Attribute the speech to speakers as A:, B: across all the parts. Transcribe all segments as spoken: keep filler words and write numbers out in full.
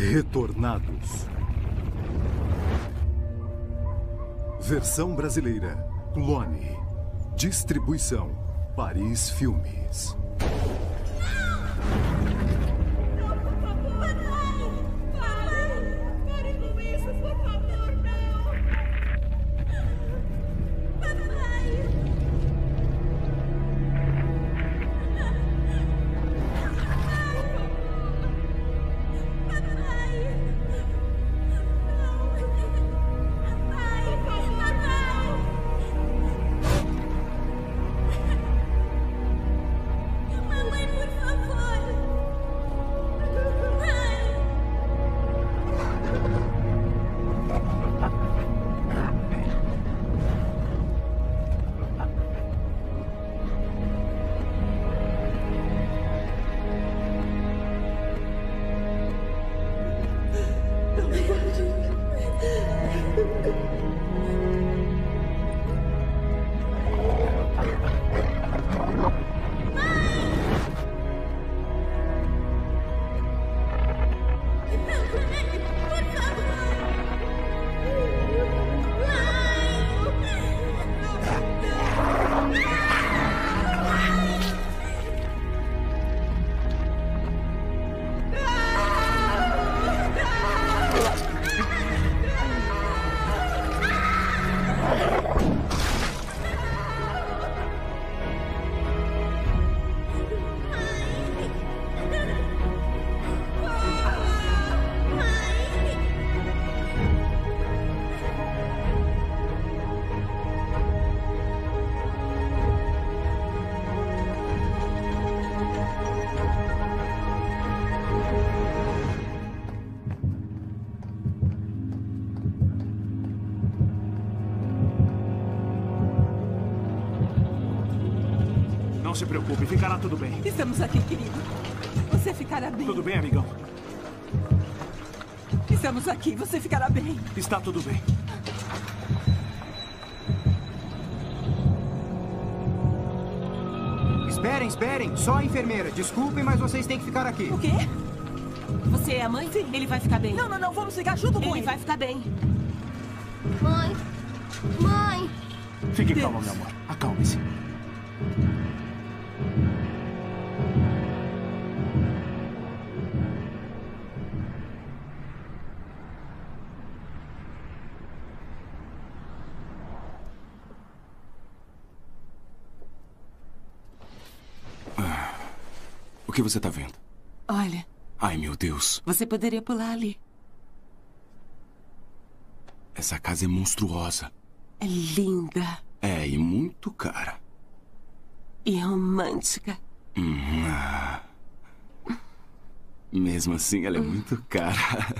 A: Retornados. Versão brasileira. Clone. Distribuição. Paris Filmes.
B: Não se preocupe, ficará tudo bem.
C: Estamos aqui, querido. Você ficará bem.
B: Tudo bem, amigão?
C: Estamos aqui, você ficará bem.
B: Está tudo bem.
D: Esperem, esperem. Só a enfermeira. Desculpem, mas vocês têm que ficar aqui.
C: O quê?
E: Você é a mãe?
C: Sim.
E: Ele vai ficar bem.
C: Não, não, não. Vamos ficar junto com ele.
E: Ele vai ficar bem.
F: Mãe. Mãe.
B: Fique
C: Deus.
B: calma, meu amor. Acalme-se.
G: O que você tá vendo?
E: Olha,
G: Ai, meu Deus.
E: você poderia pular ali.
G: Essa casa é monstruosa.
E: É linda
G: É, e muito cara.
E: e romântica.
G: Hum, ah. Mesmo assim, ela é muito cara.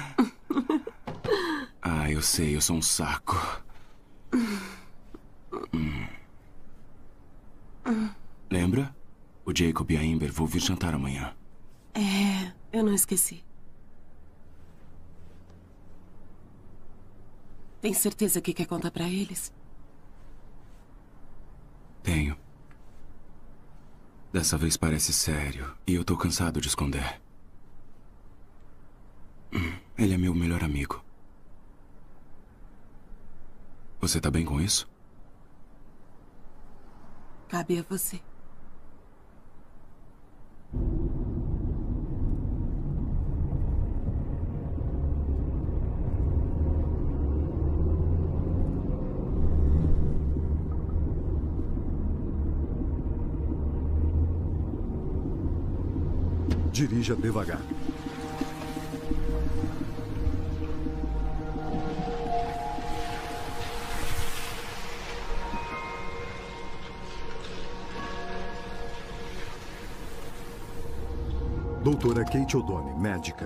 G: Ah, eu sei, eu sou um saco. Hum. Lembra? O Jacob e a Amber vão vir jantar amanhã.
E: É, eu não esqueci. Tem certeza que quer contar pra eles?
G: Tenho. Dessa vez parece sério e eu tô cansado de esconder. Hum, Ele é meu melhor amigo. Você tá bem com isso?
E: Cabe a você.
A: Dirija devagar. Doutora Kate O'Donnell, médica.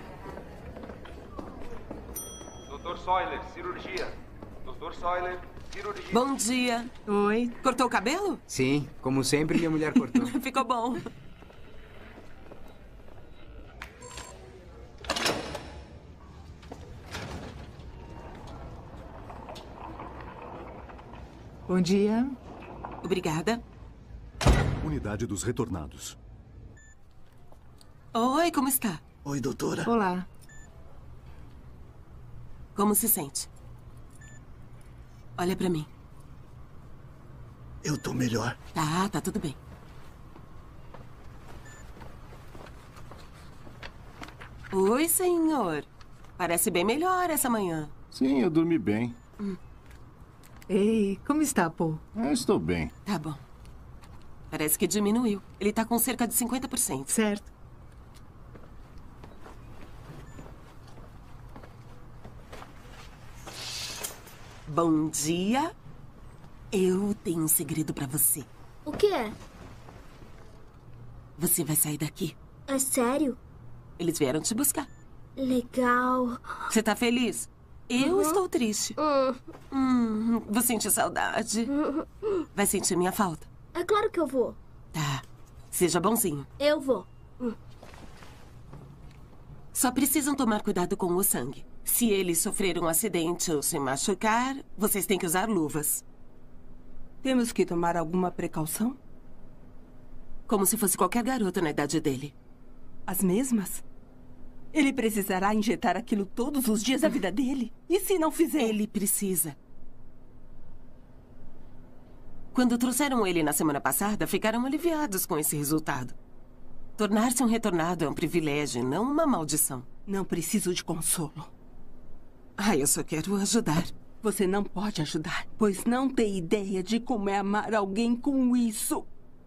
H: doutor Soiler, cirurgia. doutor Soiler,
E: Bom dia.
C: Oi.
E: Cortou o cabelo?
D: Sim, como sempre, minha mulher cortou.
E: Ficou bom.
C: Bom dia.
E: Obrigada.
A: Unidade dos retornados.
E: Oi, como está?
H: Oi, doutora.
C: Olá.
E: Como se sente? Olha pra mim.
H: Eu tô melhor.
E: Tá, tá tudo bem. Oi, senhor. Parece bem melhor essa manhã.
I: Sim, eu dormi bem.
E: Hum.
C: Ei, como está, Paul?
I: Eu estou bem.
E: Tá bom. Parece que diminuiu. Ele tá com cerca de cinquenta por cento.
C: Certo.
E: Bom dia. Eu tenho um segredo pra você.
F: O que é?
E: Você vai sair daqui.
F: É sério?
E: Eles vieram te buscar.
F: Legal.
E: Você tá feliz? Eu
F: Uhum.
E: estou triste.
F: Hum.
E: Hum, vou sentir saudade. Vai sentir minha falta?
F: É claro que eu vou.
E: Tá. Seja bonzinho.
F: Eu vou. Hum.
E: Só precisam tomar cuidado com o sangue. Se ele sofrer um acidente ou se machucar, vocês têm que usar luvas.
C: Temos que tomar alguma precaução?
E: Como se fosse qualquer garoto na idade dele.
C: As mesmas? Ele precisará injetar aquilo todos os dias da vida dele? E se não fizer?
E: Ele precisa. Quando trouxeram ele na semana passada, ficaram aliviados com esse resultado. Tornar-se um retornado é um privilégio, não uma maldição.
C: Não preciso de consolo.
E: Ah, eu só quero ajudar.
C: Você não pode ajudar, pois não tem ideia de como é amar alguém com isso.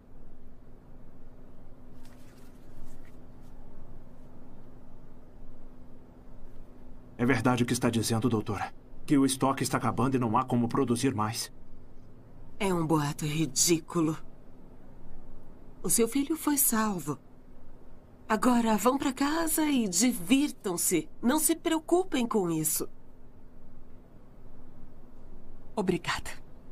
B: É verdade o que está dizendo, doutora. Que o estoque está acabando e não há como produzir mais.
E: É um boato ridículo. O seu filho foi salvo. Agora vão para casa e divirtam-se. Não se preocupem com isso.
C: Obrigada.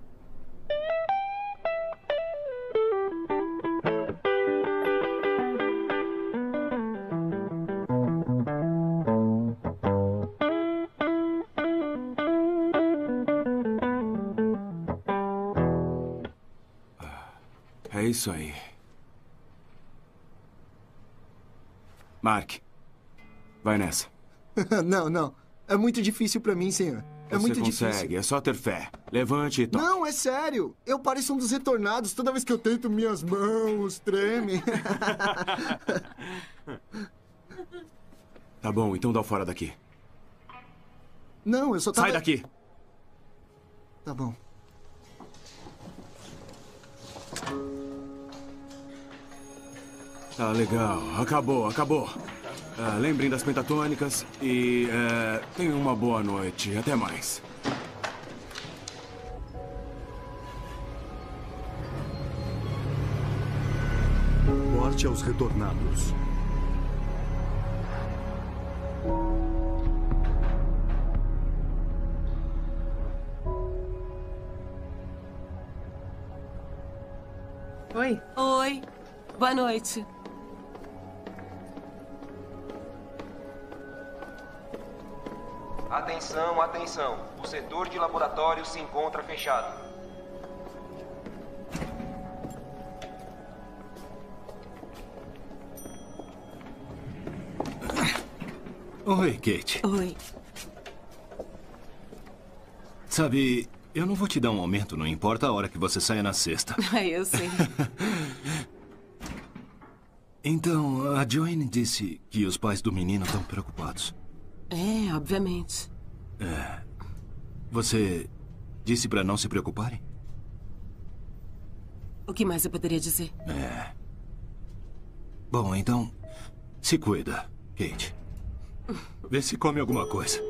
G: É isso aí. Mark, vai nessa.
H: Não, não. É muito difícil pra mim, senhor. É
G: Você
H: muito
G: consegue,
H: difícil.
G: é só ter fé. Levante e toque.
H: Não, é sério. Eu pareço um dos retornados. Toda vez que eu tento, minhas mãos tremem.
G: Tá bom, então dá o fora daqui.
H: Não, eu só tava...
G: Sai daqui!
H: Tá bom.
G: Tá legal. Acabou, acabou. Ah, lembrem das pentatônicas e é, tenham uma boa noite. Até mais.
A: Morte aos retornados.
C: Oi.
E: Oi. Boa noite.
J: Atenção, atenção. O setor de laboratório se encontra fechado.
K: Oi, Kate.
E: Oi.
K: Sabe, eu não vou te dar um aumento, não importa a hora que você saia na sexta.
E: Ah, eu sei.
K: Então, a Joanne disse que os pais do menino estão preocupados.
E: É, obviamente.
K: É. Você disse pra não se preocuparem?
E: O que mais eu poderia dizer?
K: É. Bom, então, se cuida, Kate. Vê se come alguma coisa.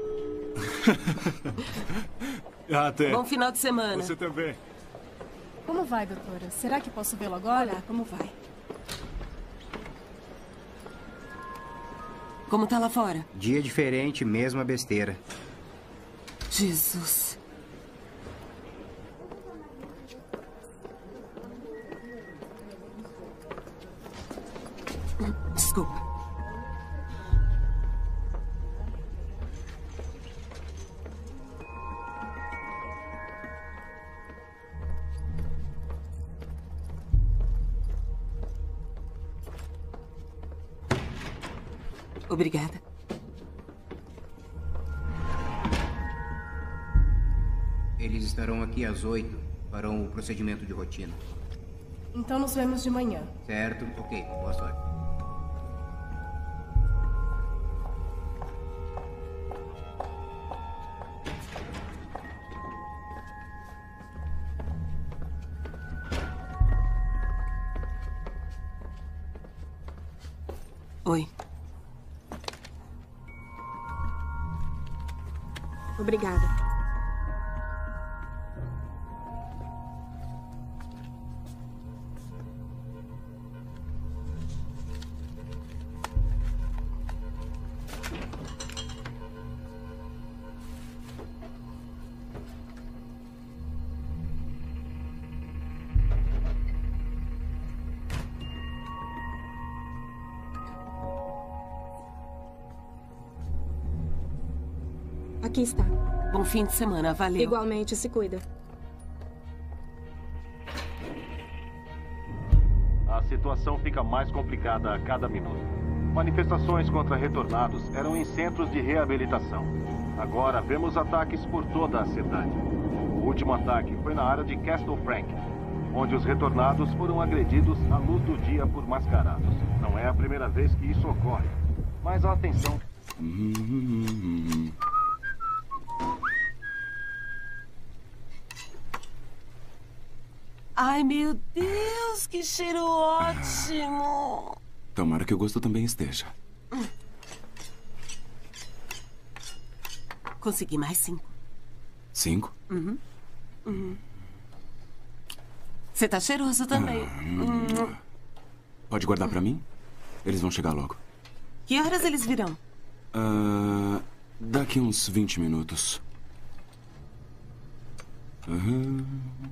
K: Até.
E: Bom final de semana.
K: Você também.
L: Como vai, doutora? Será que posso vê-lo agora?
C: Olá, como vai?
E: Como tá lá fora?
D: Dia diferente, mesma besteira.
E: Jesus. Desculpa. Obrigada.
M: Eles estarão aqui às oito. Farão o procedimento de rotina.
L: Então nos vemos de manhã.
M: Certo? Ok. Boa sorte.
E: Oi.
F: Obrigada. Aqui está.
E: Bom fim de semana, valeu.
F: Igualmente, se cuida.
I: A situação fica mais complicada a cada minuto. Manifestações contra retornados eram em centros de reabilitação. Agora vemos ataques por toda a cidade. O último ataque foi na área de Castle Frank, onde os retornados foram agredidos à luz do dia por mascarados. Não é a primeira vez que isso ocorre, mas a atenção...
E: Ai, meu Deus, que cheiro ótimo!
G: Tomara que o gosto também esteja.
E: Consegui mais cinco.
G: Cinco?
E: Uhum. Uhum. Você tá cheiroso também. Uhum.
G: Pode guardar pra mim? Eles vão chegar logo.
E: Que horas eles virão?
G: Uh, daqui uns vinte minutos. Uhum.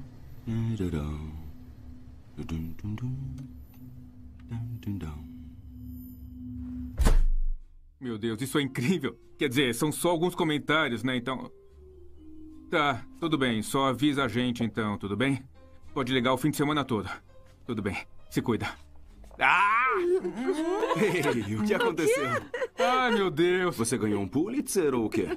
N: Meu Deus, isso é incrível. Quer dizer, são só alguns comentários, né? Então... Tá, tudo bem. Só avisa a gente, então, tudo bem? Pode ligar o fim de semana todo. Tudo bem. Se cuida. Ah!
G: Ei, o que aconteceu?
N: Ai, meu Deus.
G: Você ganhou um Pulitzer ou o quê?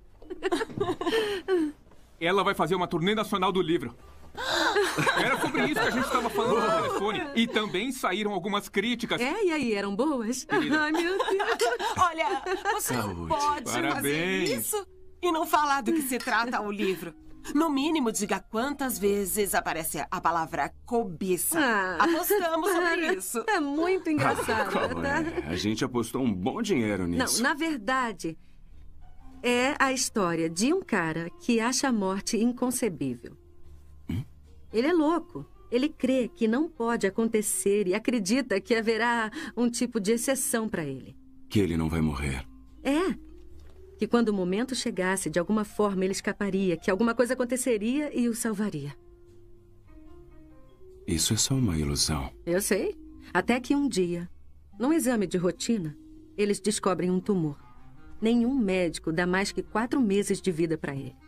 N: Ela vai fazer uma turnê nacional do livro. Era sobre isso que a gente estava falando no telefone. E também saíram algumas críticas.
O: É, e aí, eram boas?
N: Querida.
O: Ai, meu Deus.
E: Olha, você
N: Saúde.
E: não pode
N: Parabéns.
E: fazer isso e não falar do que se trata o livro. No mínimo, diga quantas vezes aparece a palavra cobiça.
O: Ah.
E: Apostamos sobre isso.
O: É muito engraçado,
G: Qual
O: tá?
G: é? A gente apostou um bom dinheiro nisso.
O: Não, na verdade, é a história de um cara que acha a morte inconcebível.
G: Hum?
O: Ele é louco. Ele crê que não pode acontecer e acredita que haverá um tipo de exceção para ele.
G: Que ele não vai morrer.
O: É. Que quando o momento chegasse, de alguma forma ele escaparia, que alguma coisa aconteceria e o salvaria.
G: Isso é só uma ilusão.
O: Eu sei. Até que um dia, num exame de rotina, eles descobrem um tumor. Nenhum médico dá mais que quatro meses de vida para ele.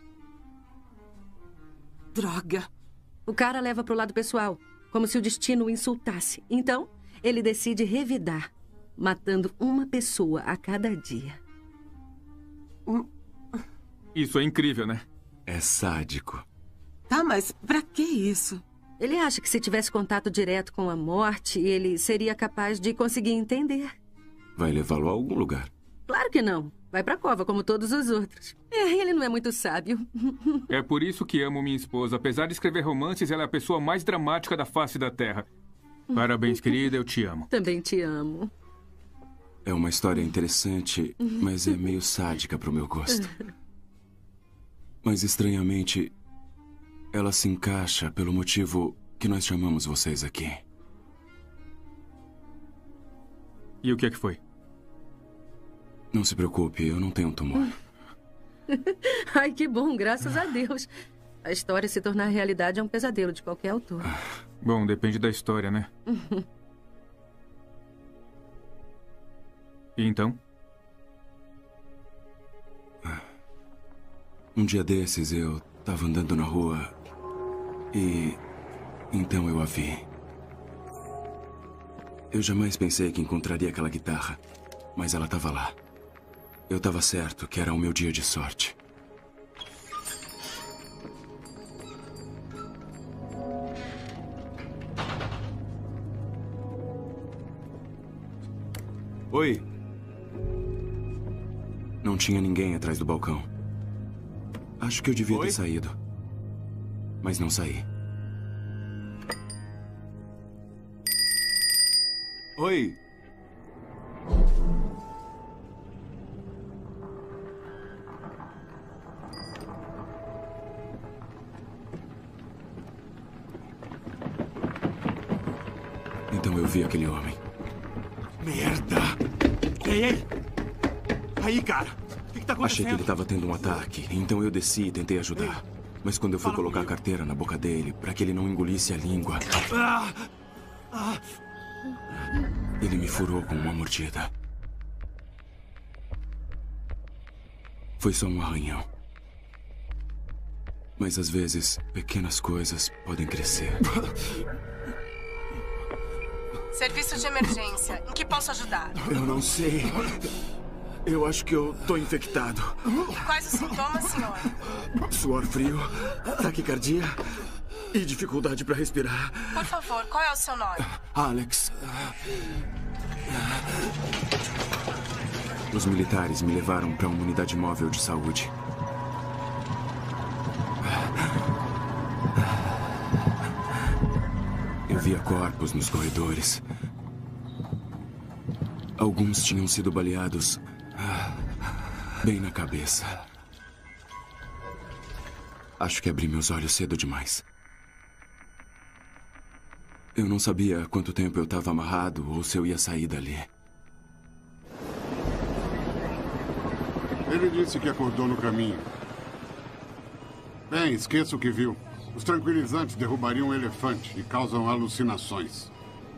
E: Droga.
O: O cara leva pro lado pessoal, como se o destino o insultasse. Então, ele decide revidar, matando uma pessoa a cada dia.
N: Isso é incrível, né?
G: É sádico.
E: Tá, mas pra que isso?
O: Ele acha que se tivesse contato direto com a morte, ele seria capaz de conseguir entender.
G: Vai levá-lo a algum lugar.
O: Claro que não. Vai pra cova, como todos os outros. É, ele não é muito sábio.
N: É por isso que amo minha esposa. Apesar de escrever romances, ela é a pessoa mais dramática da face da Terra. Parabéns, querida. Eu te amo.
O: Também te amo.
G: É uma história interessante, mas é meio sádica pro meu gosto. Mas, estranhamente, ela se encaixa pelo motivo que nós chamamos vocês aqui.
N: E o que é que foi?
G: Não se preocupe, eu não tenho um tumor.
O: Ai, que bom, graças a Deus. A história se tornar realidade é um pesadelo de qualquer autor.
N: Bom, depende da história, né? E então?
G: Um dia desses eu estava andando na rua e então eu a vi. Eu jamais pensei que encontraria aquela guitarra, mas ela estava lá. Eu estava certo que era o meu dia de sorte. Oi. Não tinha ninguém atrás do balcão. Acho que eu devia
K: Oi?
G: ter saído. Mas não saí. Oi. Então eu vi aquele homem.
K: Merda! Ei, ei! Aí, cara! O que, que tá acontecendo?
G: Achei que ele estava tendo um ataque, então eu desci e tentei ajudar. Mas quando eu fui
K: Fala
G: colocar
K: comigo.
G: a carteira na boca dele, para que ele não engolisse a língua,
K: Ah! Ah!
G: ele me furou com uma mordida. Foi só um arranhão. Mas às vezes, pequenas coisas podem crescer.
P: Serviço de emergência. Em que posso ajudar?
G: Eu não sei. Eu acho que eu tô infectado.
P: Quais os sintomas, senhor?
G: Suor frio, taquicardia e dificuldade para respirar.
P: Por favor, qual é o seu nome?
G: Alex. Os militares me levaram para uma unidade móvel de saúde. Eu via corpos nos corredores. Alguns tinham sido baleados bem na cabeça. Acho que abri meus olhos cedo demais. Eu não sabia quanto tempo eu estava amarrado ou se eu ia sair dali.
Q: Ele disse que acordou no caminho. Bem, esqueça o que viu. Os tranquilizantes derrubariam um elefante e causam alucinações.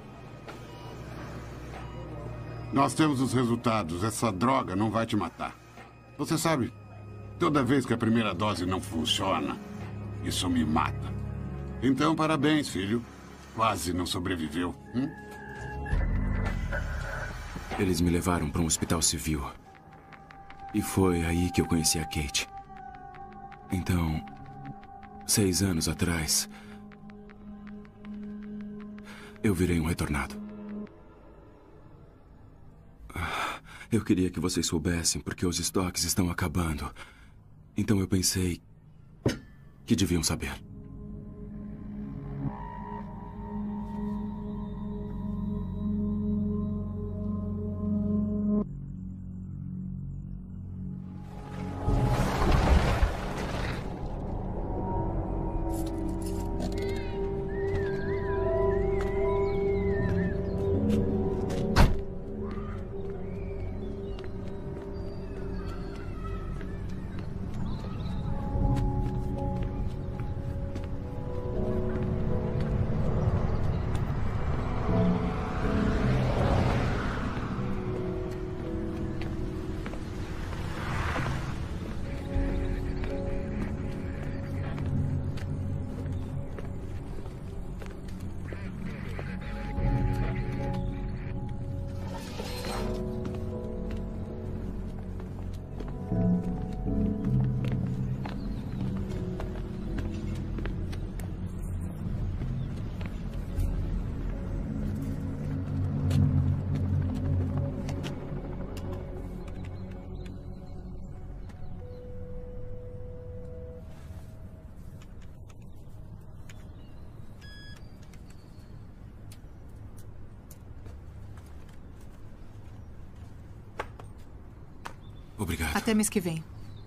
Q: Nós temos os resultados. Essa droga não vai te matar. Você sabe, toda vez que a primeira dose não funciona, isso me mata. Então, parabéns, filho. Quase não sobreviveu. Hum?
G: Eles me levaram para um hospital civil. E foi aí que eu conheci a Kate. Então, seis anos atrás, eu virei um retornado. Eu queria que vocês soubessem porque os estoques estão acabando. Então eu pensei que deviam saber. Obrigado.
R: Até mês que vem.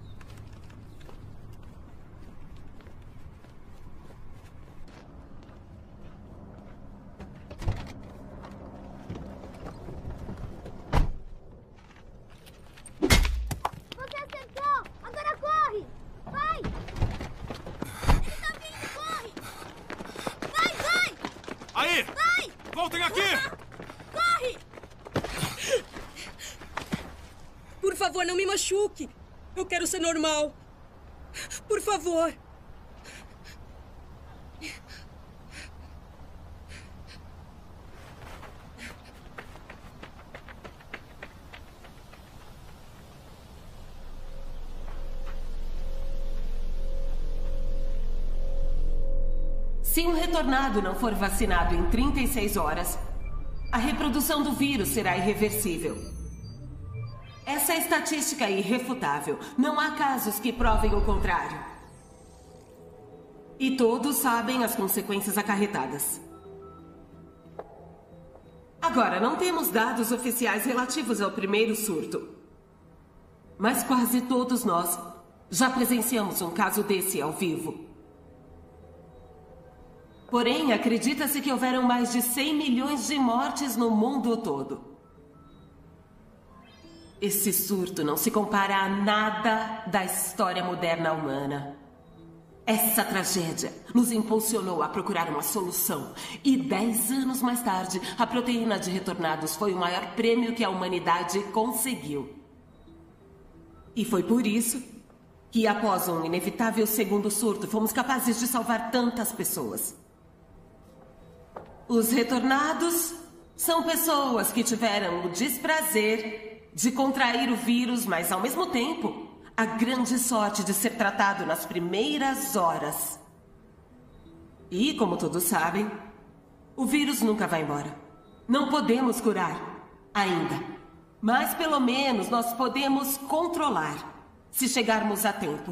S: Você acertou! Agora corre! Vai! Ele tá vindo, corre! Vai, vai!
K: Aí!
S: Vai!
K: Voltem aqui!
S: Corre!
R: favor, não me machuque. Eu quero ser normal. Por favor.
E: Se um retornado não for vacinado em trinta e seis horas, a reprodução do vírus será irreversível. Essa estatística é irrefutável. Não há casos que provem o contrário. E todos sabem as consequências acarretadas. Agora, não temos dados oficiais relativos ao primeiro surto. Mas quase todos nós já presenciamos um caso desse ao vivo. Porém, acredita-se que houveram mais de cem milhões de mortes no mundo todo. Esse surto não se compara a nada da história moderna humana. Essa tragédia nos impulsionou a procurar uma solução. E dez anos mais tarde, a proteína de retornados foi o maior prêmio que a humanidade conseguiu. E foi por isso que, após um inevitável segundo surto, fomos capazes de salvar tantas pessoas. Os retornados são pessoas que tiveram o desprazer de contrair o vírus, mas ao mesmo tempo, a grande sorte de ser tratado nas primeiras horas. E, como todos sabem, o vírus nunca vai embora. Não podemos curar, ainda. Mas pelo menos nós podemos controlar, se chegarmos a tempo.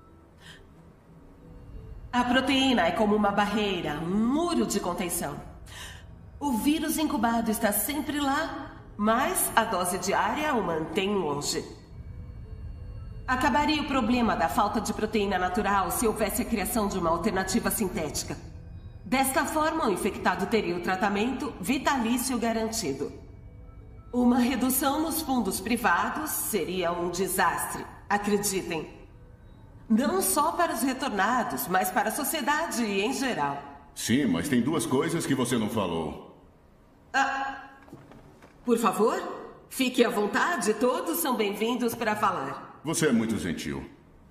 E: A proteína é como uma barreira, um muro de contenção. O vírus incubado está sempre lá, mas a dose diária o mantém longe. Acabaria o problema da falta de proteína natural se houvesse a criação de uma alternativa sintética. Desta forma, o infectado teria o tratamento vitalício garantido. Uma redução nos fundos privados seria um desastre, acreditem. Não só para os retornados, mas para a sociedade em geral.
T: Sim, mas tem duas coisas que você não falou.
E: Ah, por favor, fique à vontade, todos são bem-vindos para falar.
T: Você é muito gentil.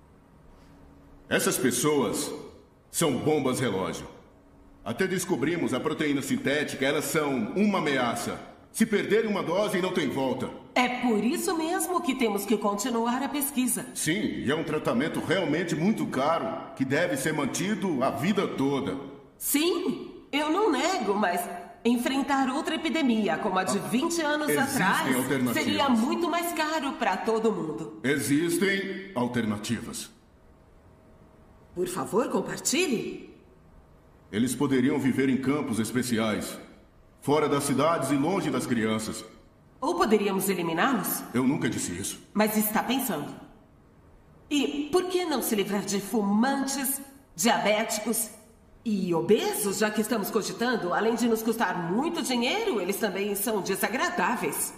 T: Essas pessoas são bombas relógio. Até descobrimos a proteína sintética, elas são uma ameaça. Se perderem uma dose, não tem volta.
E: É por isso mesmo que temos que continuar a pesquisa.
T: Sim, e é um tratamento realmente muito caro, que deve ser mantido a vida toda.
E: Sim, eu não nego, mas enfrentar outra epidemia como a de vinte anos
T: Existem
E: atrás
T: alternativas.
E: seria muito mais caro para todo mundo.
T: Existem alternativas.
E: Por favor, compartilhe.
T: Eles poderiam viver em campos especiais, fora das cidades e longe das crianças.
E: Ou poderíamos eliminá-los?
T: Eu nunca disse isso.
E: Mas está pensando. E por que não se livrar de fumantes, diabéticos e obesos, já que estamos cogitando? Além de nos custar muito dinheiro, eles também são desagradáveis.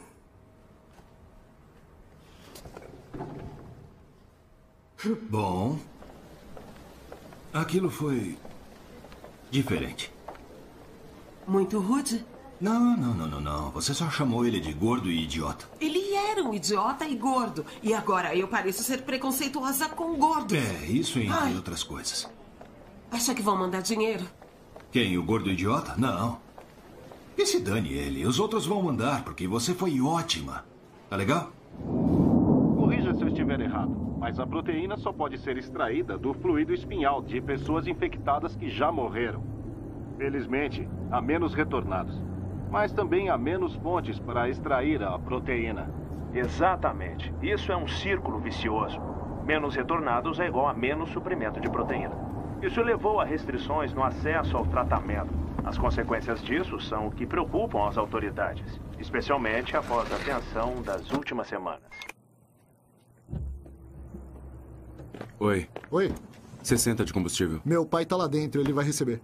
K: Bom, aquilo foi diferente.
E: Muito rude?
K: Não, não, não, não, não. Você só chamou ele de gordo e idiota.
E: Ele era um idiota e gordo. E agora eu pareço ser preconceituosa com gordo.
K: É, isso entre
E: Ai.
K: outras coisas.
E: Acha que vão mandar dinheiro?
K: Quem, o gordo idiota? Não. Que se dane ele. Os outros vão mandar, porque você foi ótima. Tá legal?
I: Corrija se eu estiver errado, mas a proteína só pode ser extraída do fluido espinhal de pessoas infectadas que já morreram. Felizmente, há menos retornados, mas também há menos fontes para extrair a proteína.
U: Exatamente. Isso é um círculo vicioso. Menos retornados é igual a menos suprimento de proteína. Isso levou a restrições no acesso ao tratamento. As consequências disso são o que preocupam as autoridades, especialmente após a tensão das últimas semanas.
G: Oi.
H: Oi.
G: sessenta de combustível.
H: Meu pai tá lá dentro, ele vai receber.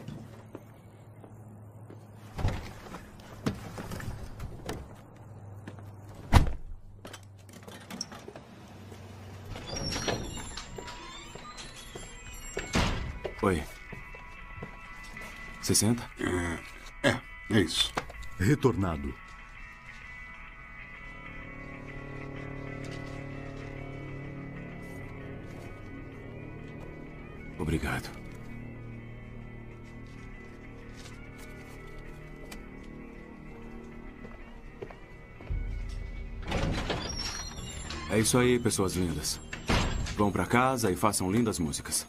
G: Oi. sessenta?
Q: É, é, é isso.
A: Retornado.
G: Obrigado. É isso aí, pessoas lindas. Vão pra casa e façam lindas músicas.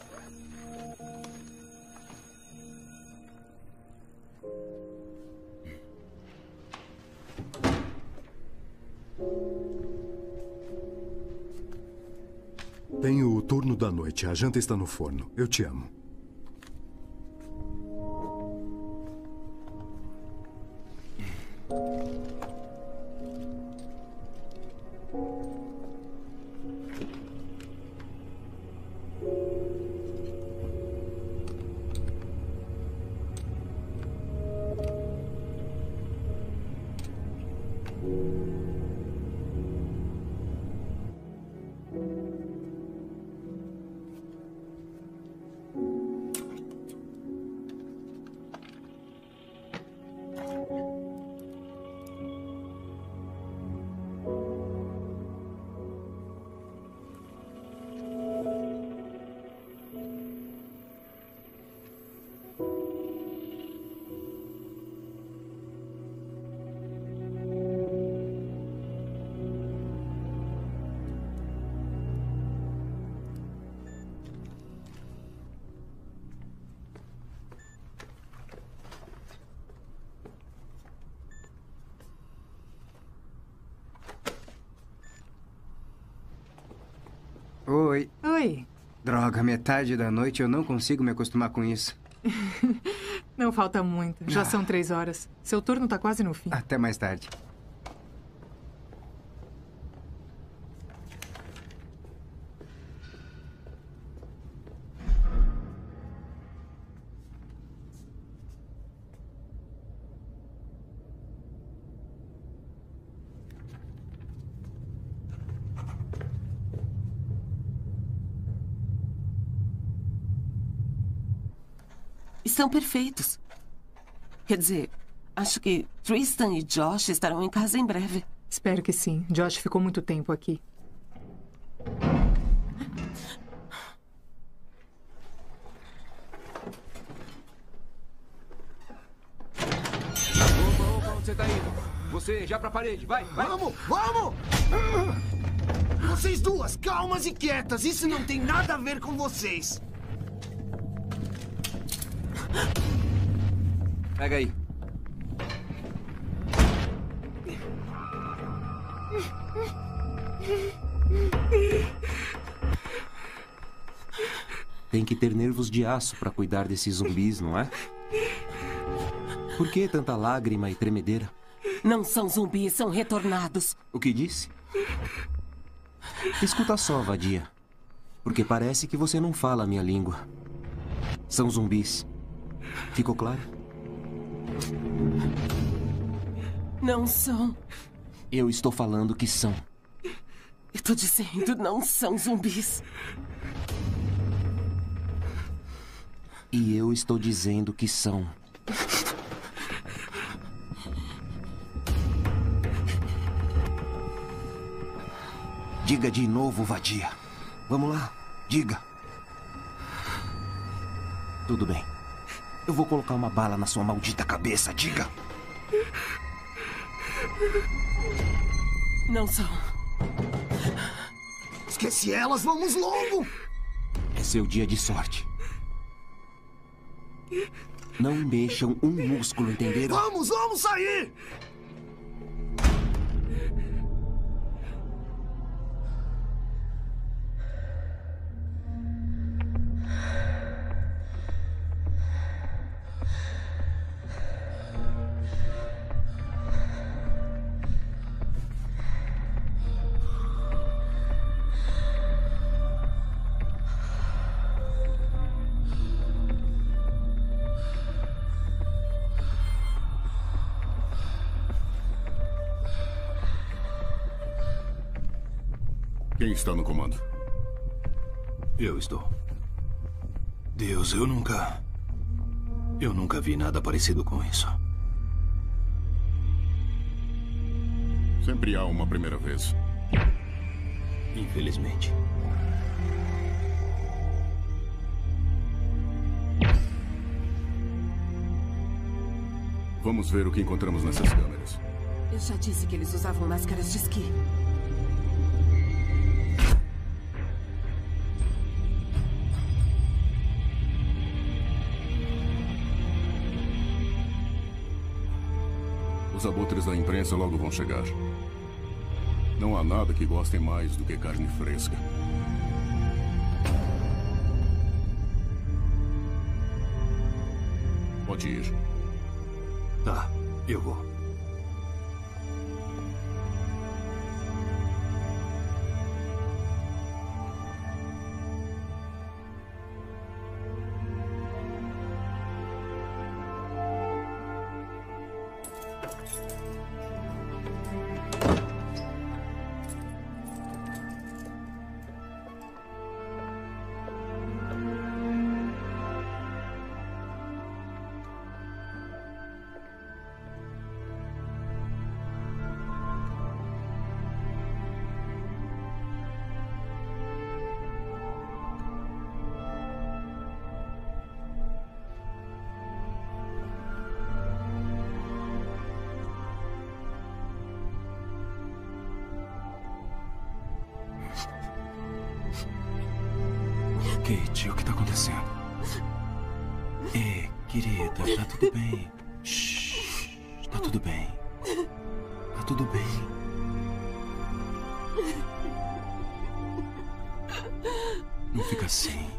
A: Tenho o turno da noite. A janta está no forno. Eu te amo.
D: Oi.
L: Oi.
D: Droga, metade da noite eu não consigo me acostumar com isso.
L: Não falta muito. Já ah. são três horas. Seu turno tá quase no fim.
D: Até mais tarde.
E: Estão perfeitos. Quer dizer, acho que Tristan e Josh estarão em casa em breve.
L: Espero que sim. Josh ficou muito tempo aqui.
J: Opa, opa, onde você tá indo? Você, já pra parede, vai, vai.
H: Vamos, vamos! Vocês duas, calmas e quietas. Isso não tem nada a ver com vocês.
J: Pega aí.
M: Tem que ter nervos de aço para cuidar desses zumbis, não é? Por que tanta lágrima e tremedeira?
E: Não são zumbis, são retornados.
M: O que disse? Escuta só, vadia. Porque parece que você não fala a minha língua. São zumbis. Ficou claro?
E: Não são.
M: Eu estou falando que são.
E: Eu tô dizendo, não são zumbis.
M: E eu estou dizendo que são. Diga de novo, vadia. Vamos lá, diga. Tudo bem. Eu vou colocar uma bala na sua maldita cabeça, diga.
E: Não são.
H: Esquece elas, vamos logo!
M: É seu dia de sorte. Não mexam um músculo, entenderam?
H: Vamos, vamos sair!
T: Quem está no comando?
K: Eu estou. Deus, eu nunca... Eu nunca vi nada parecido com isso.
T: Sempre há uma primeira vez.
K: Infelizmente.
T: Vamos ver o que encontramos nessas câmeras.
E: Eu já disse que eles usavam máscaras de esqui.
T: Os abutres da imprensa logo vão chegar. Não há nada que gostem mais do que carne fresca. Pode ir.
K: Tá, eu vou.
G: Kate, o que tá acontecendo? Ei, querida, tá tudo bem. Shhh, tá tudo bem. Tá tudo bem. Não fica assim.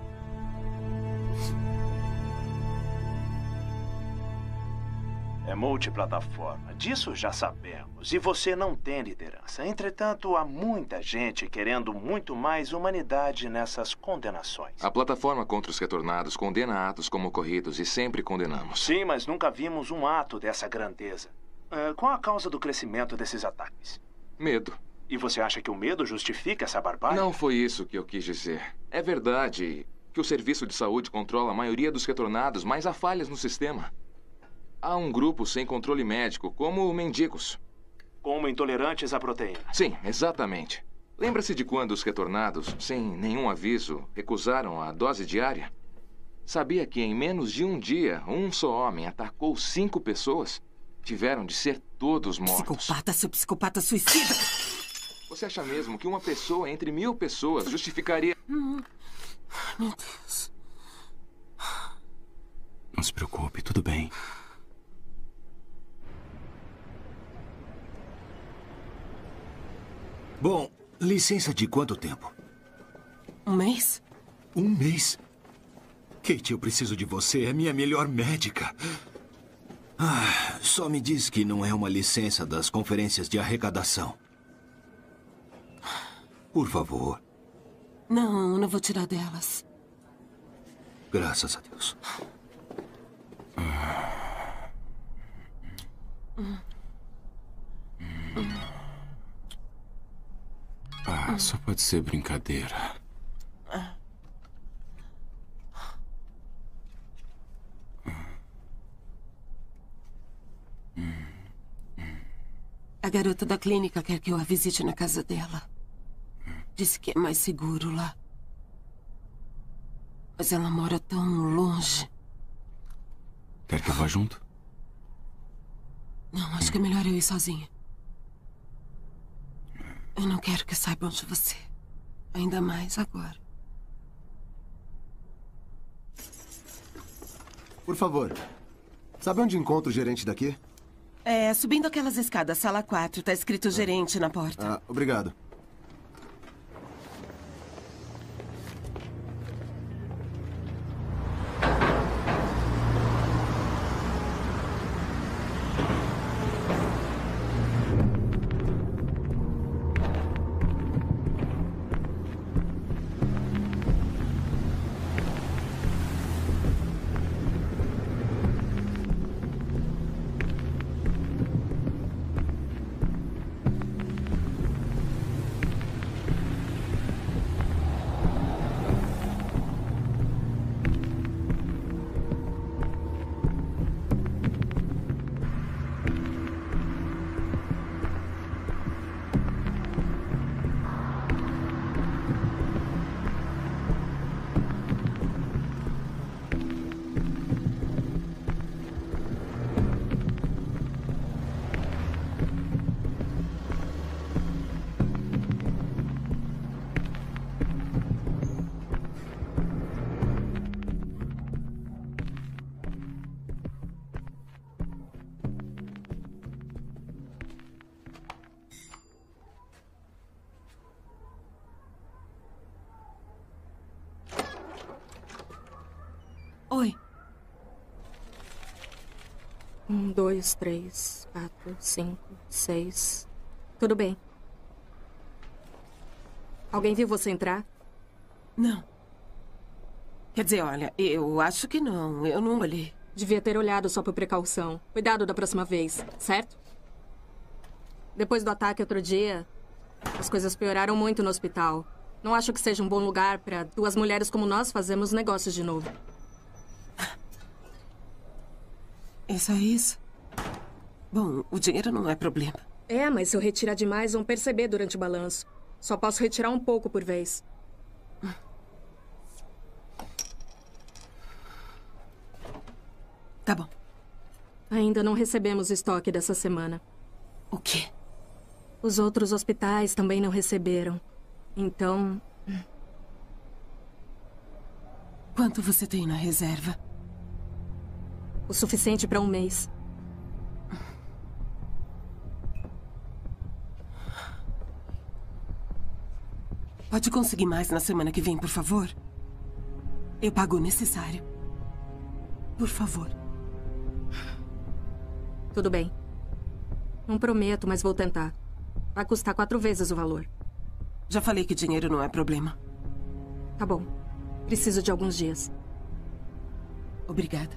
U: É multiplataforma, disso já sabemos. E você não tem liderança. Entretanto, há muita gente querendo muito mais humanidade nessas condenações.
B: A plataforma contra os retornados condena atos como ocorridos e sempre condenamos.
U: Sim, mas nunca vimos um ato dessa grandeza. Uh, qual a causa do crescimento desses ataques?
B: Medo.
U: E você acha que o medo justifica essa barbárie?
B: Não foi isso que eu quis dizer. É verdade que o serviço de saúde controla a maioria dos retornados, mas há falhas no sistema. Há um grupo sem controle médico, como mendigos.
U: Como intolerantes à proteína.
B: Sim, exatamente. Lembra-se de quando os retornados, sem nenhum aviso, recusaram a dose diária? Sabia que em menos de um dia, um só homem atacou cinco pessoas? Tiveram de ser todos mortos.
E: Psicopata, seu psicopata suicida!
B: Você acha mesmo que uma pessoa entre mil pessoas justificaria...
E: Hum. Meu Deus.
G: Não se preocupe, tudo bem.
K: Bom, licença de quanto tempo?
E: Um mês?
K: Um mês? Kate, eu preciso de você. É minha melhor médica. Ah, só me diz que não é uma licença das conferências de arrecadação. Por favor.
E: Não, não vou tirar delas.
K: Graças a Deus.
E: Hum. Hum.
G: Ah, só pode ser brincadeira.
E: A garota da clínica quer que eu a visite na casa dela. Disse que é mais seguro lá. Mas ela mora tão longe.
G: Quer que eu vá junto?
E: Não, acho que é melhor eu ir sozinha. Eu não quero que saibam de você. Ainda mais agora.
V: Por favor, sabe onde encontro o gerente daqui?
E: É, subindo aquelas escadas, sala quatro. Tá escrito gerente na porta.
V: Ah, obrigado.
O: Um, dois, três, quatro, cinco, seis. Tudo bem. Alguém viu você entrar?
E: Não. Quer dizer, olha, eu acho que não. Eu não olhei.
O: Devia ter olhado só por precaução. Cuidado da próxima vez, certo? Depois do ataque outro dia, as coisas pioraram muito no hospital. Não acho que seja um bom lugar para duas mulheres como nós fazermos negócios de novo.
E: É só isso? Bom, o dinheiro não é problema.
O: É, mas se eu retirar demais, vão perceber durante o balanço. Só posso retirar um pouco por vez.
E: Tá bom.
O: Ainda não recebemos estoque dessa semana.
E: O quê?
O: Os outros hospitais também não receberam. Então...
E: Quanto você tem na reserva?
O: O suficiente para um mês.
E: Pode conseguir mais na semana que vem, por favor? Eu pago o necessário. Por favor.
O: Tudo bem. Não prometo, mas vou tentar. Vai custar quatro vezes o valor.
E: Já falei que dinheiro não é problema.
O: Tá bom. Preciso de alguns dias.
E: Obrigada.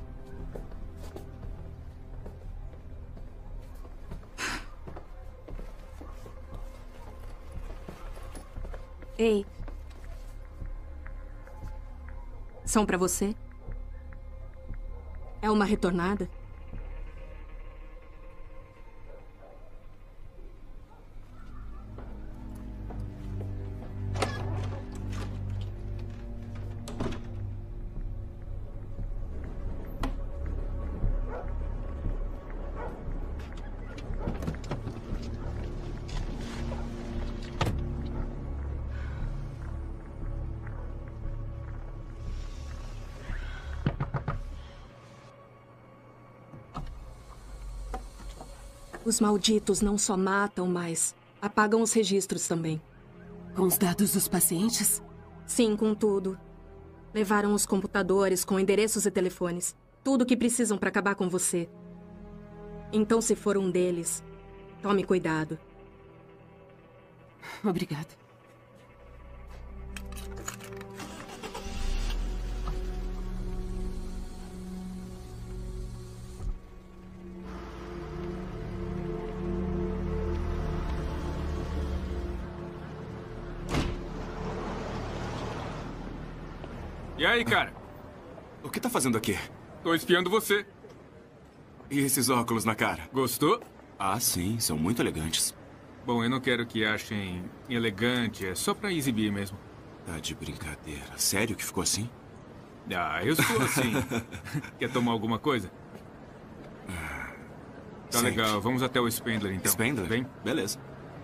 O: Ei. São pra você? É uma retornada? Os malditos não só matam, mas apagam os registros também.
E: Com os dados dos pacientes?
O: Sim, com tudo. Levaram os computadores com endereços e telefones. Tudo o que precisam para acabar com você. Então, se for um deles, tome cuidado.
E: Obrigada.
N: E aí, cara?
G: O que tá fazendo aqui?
N: Tô espiando você.
G: E esses óculos na cara?
N: Gostou?
G: Ah, sim, são muito elegantes.
N: Bom, eu não quero que achem elegante, é só pra exibir mesmo.
G: Tá de brincadeira. Sério que ficou assim?
N: Ah, eu sou assim. Quer tomar alguma coisa? Tá
G: Sempre.
N: legal, vamos até o Spengler então.
G: Spengler?
N: Vem.
G: Beleza.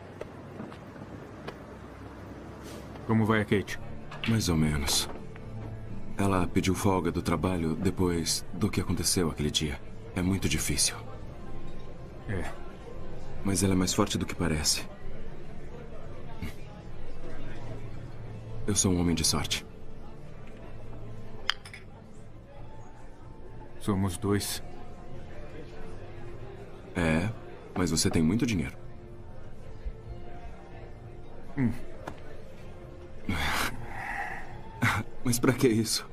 N: Como vai a Kate?
G: Mais ou menos. Ela pediu folga do trabalho depois do que aconteceu aquele dia. É muito difícil.
N: É.
G: Mas ela é mais forte do que parece. Eu sou um homem de sorte.
N: Somos dois.
G: É, mas você tem muito dinheiro.
N: Hum.
G: Mas pra que isso?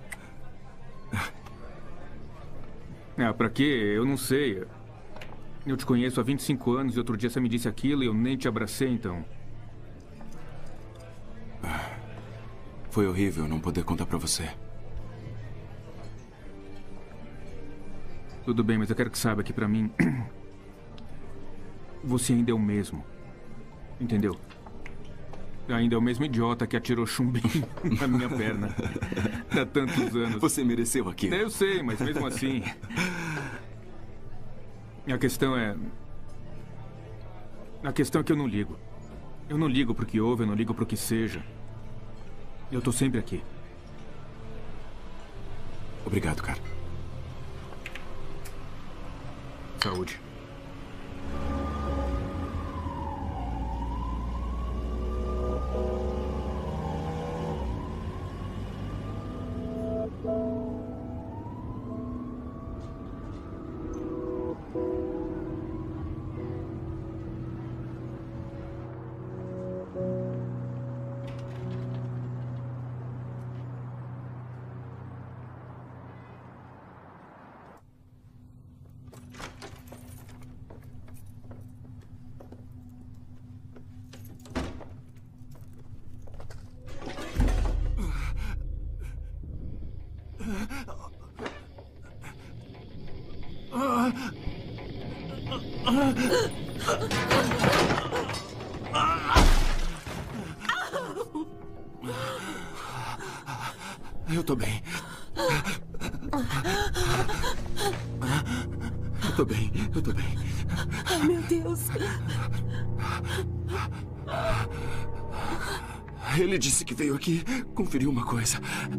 N: Ah, pra quê? Eu não sei. Eu te conheço há vinte e cinco anos e outro dia você me disse aquilo e eu nem te abracei, então.
G: Foi horrível não poder contar pra você.
N: Tudo bem, mas eu quero que saiba que pra mim... você ainda é o mesmo. Entendeu? Ainda é o mesmo idiota que atirou chumbinho na minha perna. Há tantos anos.
G: Você mereceu aquilo.
N: Eu sei, mas mesmo assim... A questão é... A questão é que eu não ligo. Eu não ligo pro que houve, eu não ligo pro que seja. Eu tô sempre aqui.
G: Obrigado, cara.
N: Saúde.
G: Eu tô bem. Eu tô bem, eu tô bem.
E: Ai, meu Deus.
G: Ele disse que veio aqui conferir uma coisa.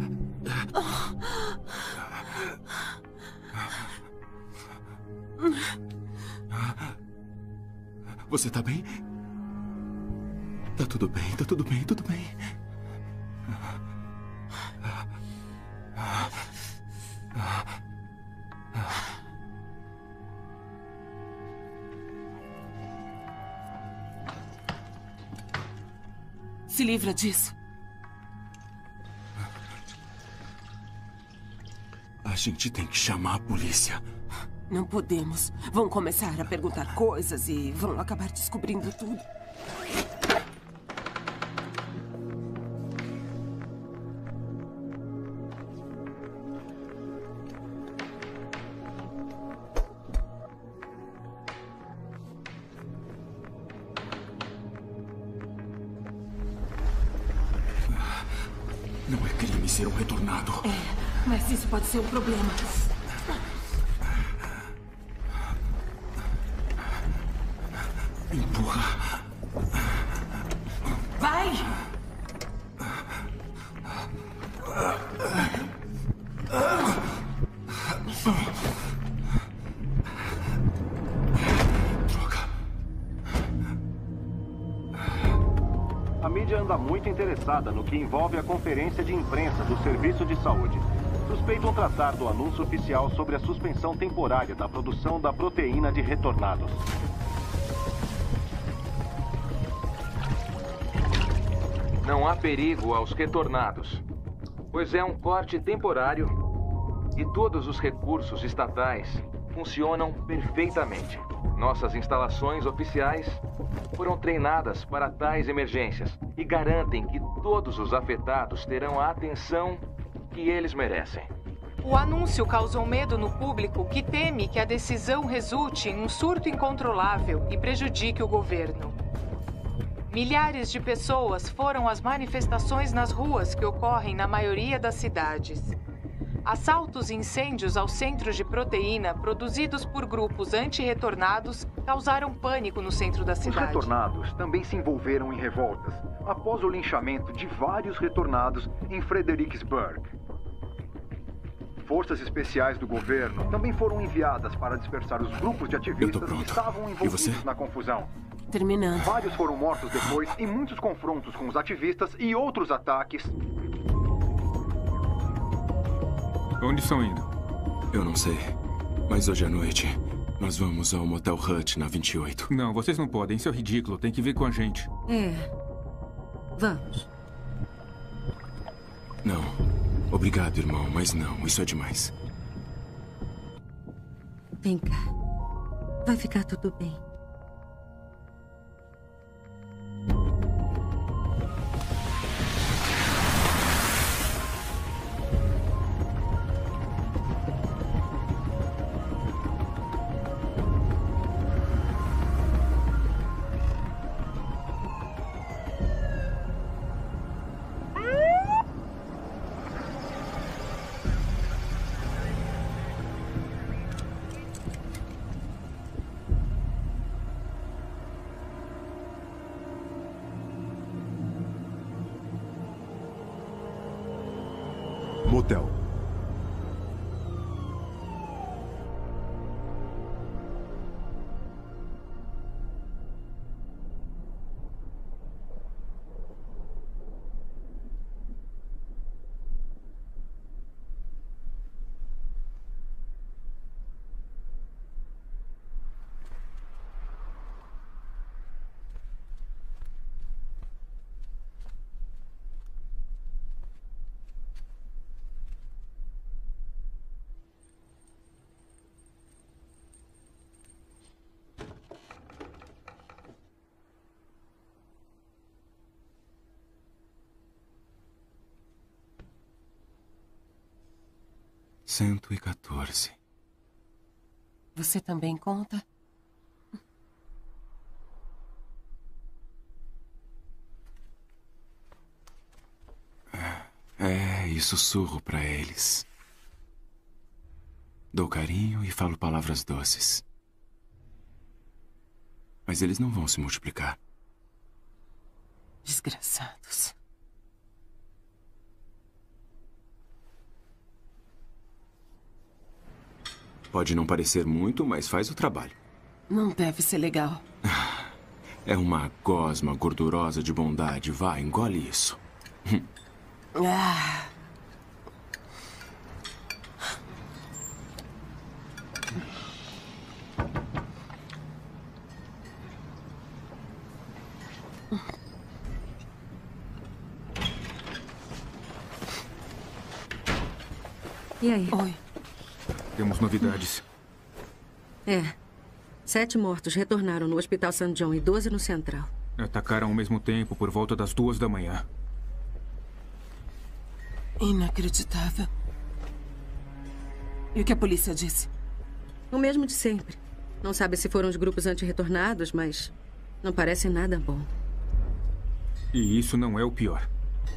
G: Você tá bem? Tá tudo bem, tá tudo bem, tudo bem.
E: Se livra disso.
G: A gente tem que chamar a polícia.
E: Não podemos. Vão começar a perguntar coisas e vão acabar descobrindo tudo.
G: Não é crime ser um retornado.
E: É, mas isso pode ser um problema.
G: Empurra.
E: Vai!
I: A mídia anda muito interessada no que envolve a conferência de imprensa do Serviço de Saúde. Suspeitam tratar do anúncio oficial sobre a suspensão temporária da produção da proteína de retornados.
B: Não há perigo aos retornados, pois é um corte temporário e todos os recursos estatais funcionam perfeitamente. Nossas instalações oficiais foram treinadas para tais emergências e garantem que todos os afetados terão a atenção que eles merecem.
P: O anúncio causou medo no público que teme que a decisão resulte em um surto incontrolável e prejudique o governo. Milhares de pessoas foram às manifestações nas ruas que ocorrem na maioria das cidades. Assaltos e incêndios aos centros de proteína produzidos por grupos anti-retornados causaram pânico no centro da
C: Os
P: cidade.
C: retornados também se envolveram em revoltas após o linchamento de vários retornados em Fredericksburg. Forças especiais do governo também foram enviadas para dispersar os grupos de ativistas que estavam envolvidos na confusão.
E: Terminando.
C: Vários foram mortos depois em muitos confrontos com os ativistas e outros ataques.
N: Onde estão indo?
G: Eu não sei. Mas hoje à noite, nós vamos ao Motel Hut na vinte e oito.
N: Não, vocês não podem. Isso é ridículo. Tem que vir com a gente.
F: É. Vamos.
G: Não. Obrigado, irmão, mas não. Isso é demais.
F: Vem cá. Vai ficar tudo bem.
A: Motel.
G: Cento e quatorze.
E: Você também conta?
G: e sussurro para eles. Dou carinho e falo palavras doces. Mas eles não vão se multiplicar.
E: Desgraçados.
G: Pode não parecer muito, mas faz o trabalho.
E: Não deve ser legal.
G: É uma gosma gordurosa de bondade. Vai, engole isso.
E: Ah.
F: E aí?
E: Oi.
N: Temos novidades.
F: É. Sete mortos retornaram no Hospital Saint John e doze no Central.
N: Atacaram ao mesmo tempo por volta das duas da manhã.
E: Inacreditável. E o que a polícia disse?
F: O mesmo de sempre. Não sabe se foram os grupos antirretornados, mas não parece nada bom.
N: E isso não é o pior.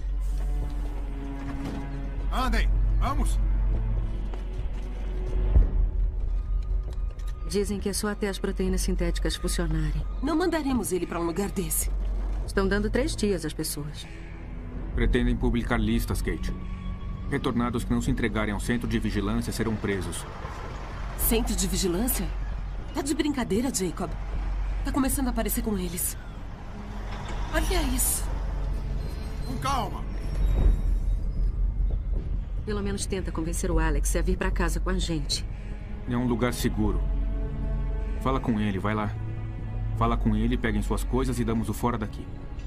R: Andem, vamos!
F: Dizem que é só até as proteínas sintéticas funcionarem.
E: Não mandaremos ele para um lugar desse.
F: Estão dando três dias às pessoas.
N: Pretendem publicar listas, Kate. Retornados que não se entregarem ao centro de vigilância serão presos.
E: Centro de vigilância? Tá de brincadeira, Jacob. Tá começando a aparecer com eles. Olha isso.
R: Com calma.
F: Pelo menos tenta convencer o Alex a vir para casa com a gente.
N: É um lugar seguro. Fala com ele, vai lá. Fala com ele, peguem suas coisas e damos o fora daqui.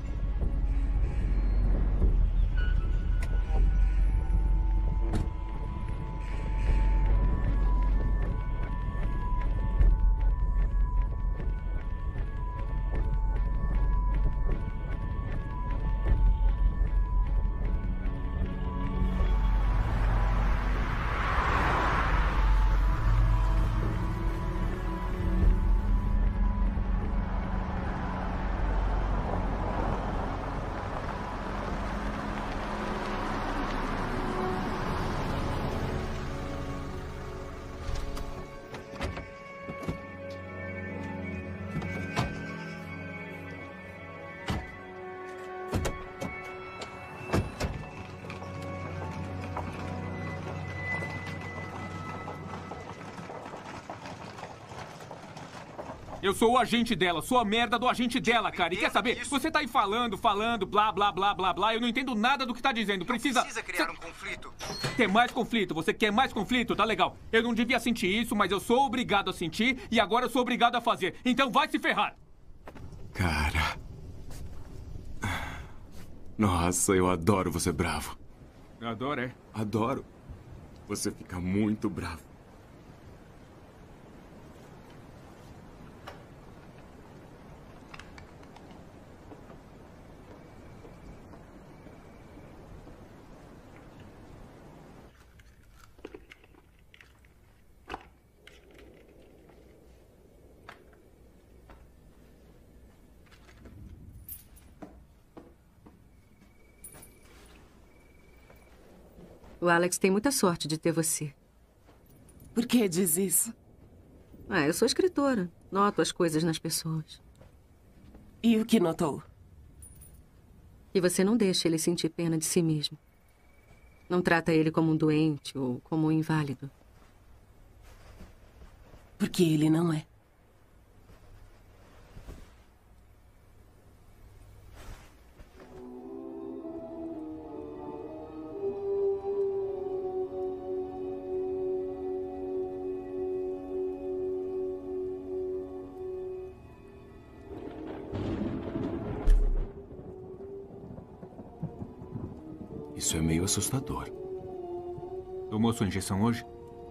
N: Eu sou o agente dela, sou a merda do agente dela, cara. E quer saber? Você tá aí falando, falando, blá, blá, blá, blá, blá. Eu não entendo nada do que tá dizendo. Precisa...
R: Não precisa criar um conflito.
N: Quer mais conflito? Você quer mais conflito? Tá legal. Eu não devia sentir isso, mas eu sou obrigado a sentir e agora eu sou obrigado a fazer. Então vai se ferrar.
G: Cara... Nossa, eu adoro você bravo.
N: Adoro, é?
G: Adoro. Você fica muito bravo.
F: O Alex tem muita sorte de ter você.
E: Por que diz isso?
F: Ah, eu sou escritora. Noto as coisas nas pessoas.
E: E o que notou?
F: E você não deixa ele sentir pena de si mesmo. Não trata ele como um doente ou como um inválido.
E: Porque ele não é.
G: Isso é meio assustador.
N: Tomou sua injeção hoje?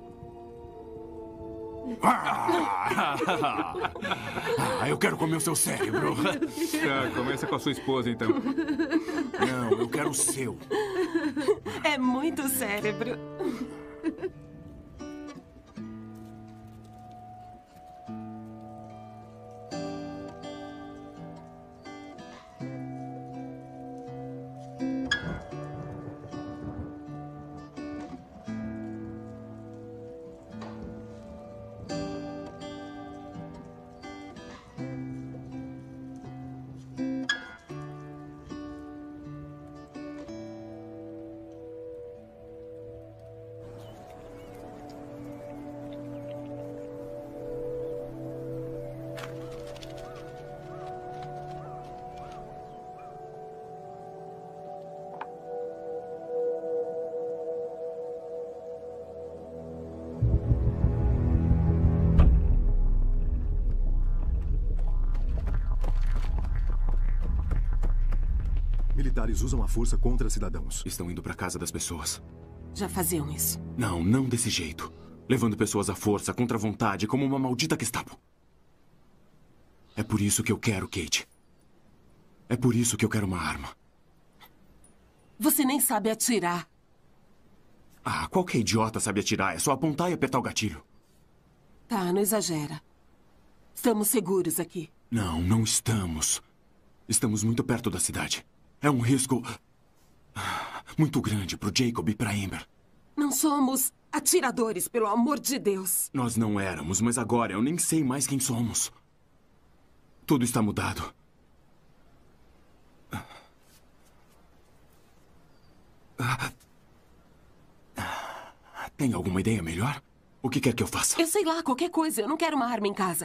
G: Ah, eu quero comer o seu cérebro.
N: Tá, começa com a sua esposa, então.
G: Não, eu quero o seu.
E: É muito cérebro.
A: Militares usam a força contra cidadãos.
G: Estão indo para casa das pessoas.
E: Já faziam isso.
G: Não, não desse jeito. Levando pessoas à força, contra a vontade, como uma maldita Gestapo. É por isso que eu quero, Kate. É por isso que eu quero uma arma.
E: Você nem sabe atirar.
G: Ah, qualquer idiota sabe atirar. É só apontar e apertar o gatilho.
E: Tá, não exagera. Estamos seguros aqui.
G: Não, não estamos. Estamos muito perto da cidade. É um risco muito grande pro Jacob e pra Amber.
E: Não somos atiradores, pelo amor de Deus.
G: Nós não éramos, mas agora eu nem sei mais quem somos. Tudo está mudado. Tem alguma ideia melhor? O que quer que eu faça?
E: Eu sei lá, qualquer coisa. Eu não quero uma arma em casa.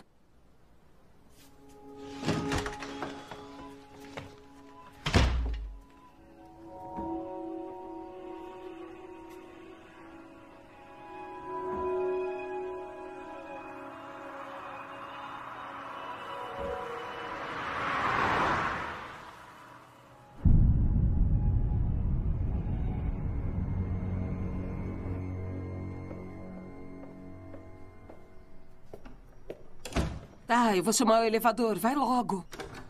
E: Tá, eu vou chamar o elevador. Vai logo.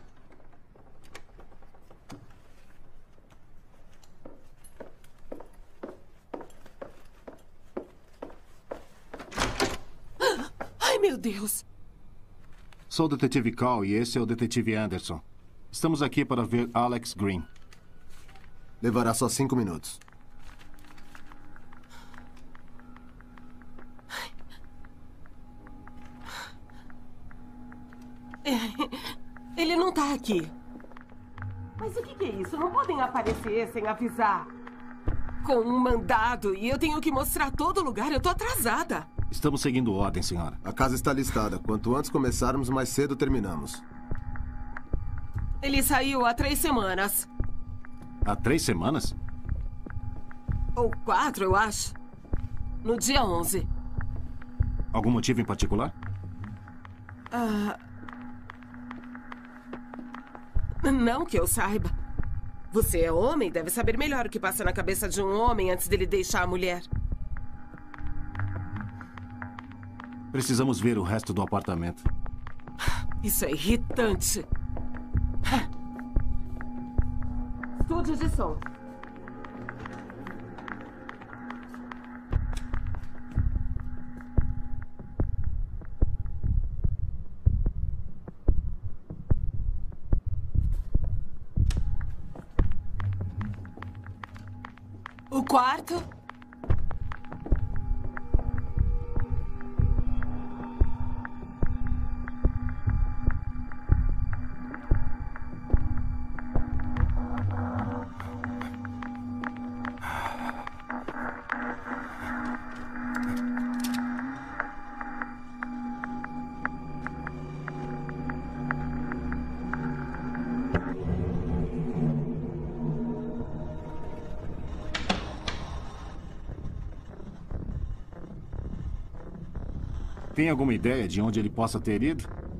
E: Ai, meu Deus.
Q: Sou o detetive Cal e esse é o detetive Anderson. Estamos aqui para ver Alex Green.
V: Levará só cinco minutos.
E: Ele não tá aqui. Mas o que é isso? Não podem aparecer sem avisar. Com um mandado e eu tenho que mostrar todo lugar. Eu tô atrasada.
Q: Estamos seguindo ordem, senhora.
V: A casa está listada. Quanto antes começarmos, mais cedo terminamos.
E: Ele saiu há três semanas.
Q: Há três semanas?
E: Ou quatro, eu acho. No dia onze.
Q: Algum motivo em particular?
E: Ah... Não que eu saiba. Você é homem, deve saber melhor o que passa na cabeça de um homem antes dele deixar a mulher.
Q: Precisamos ver o resto do apartamento.
E: Isso é irritante. Estúdio de som. O quarto.
Q: Tem alguma ideia de onde ele possa ter ido?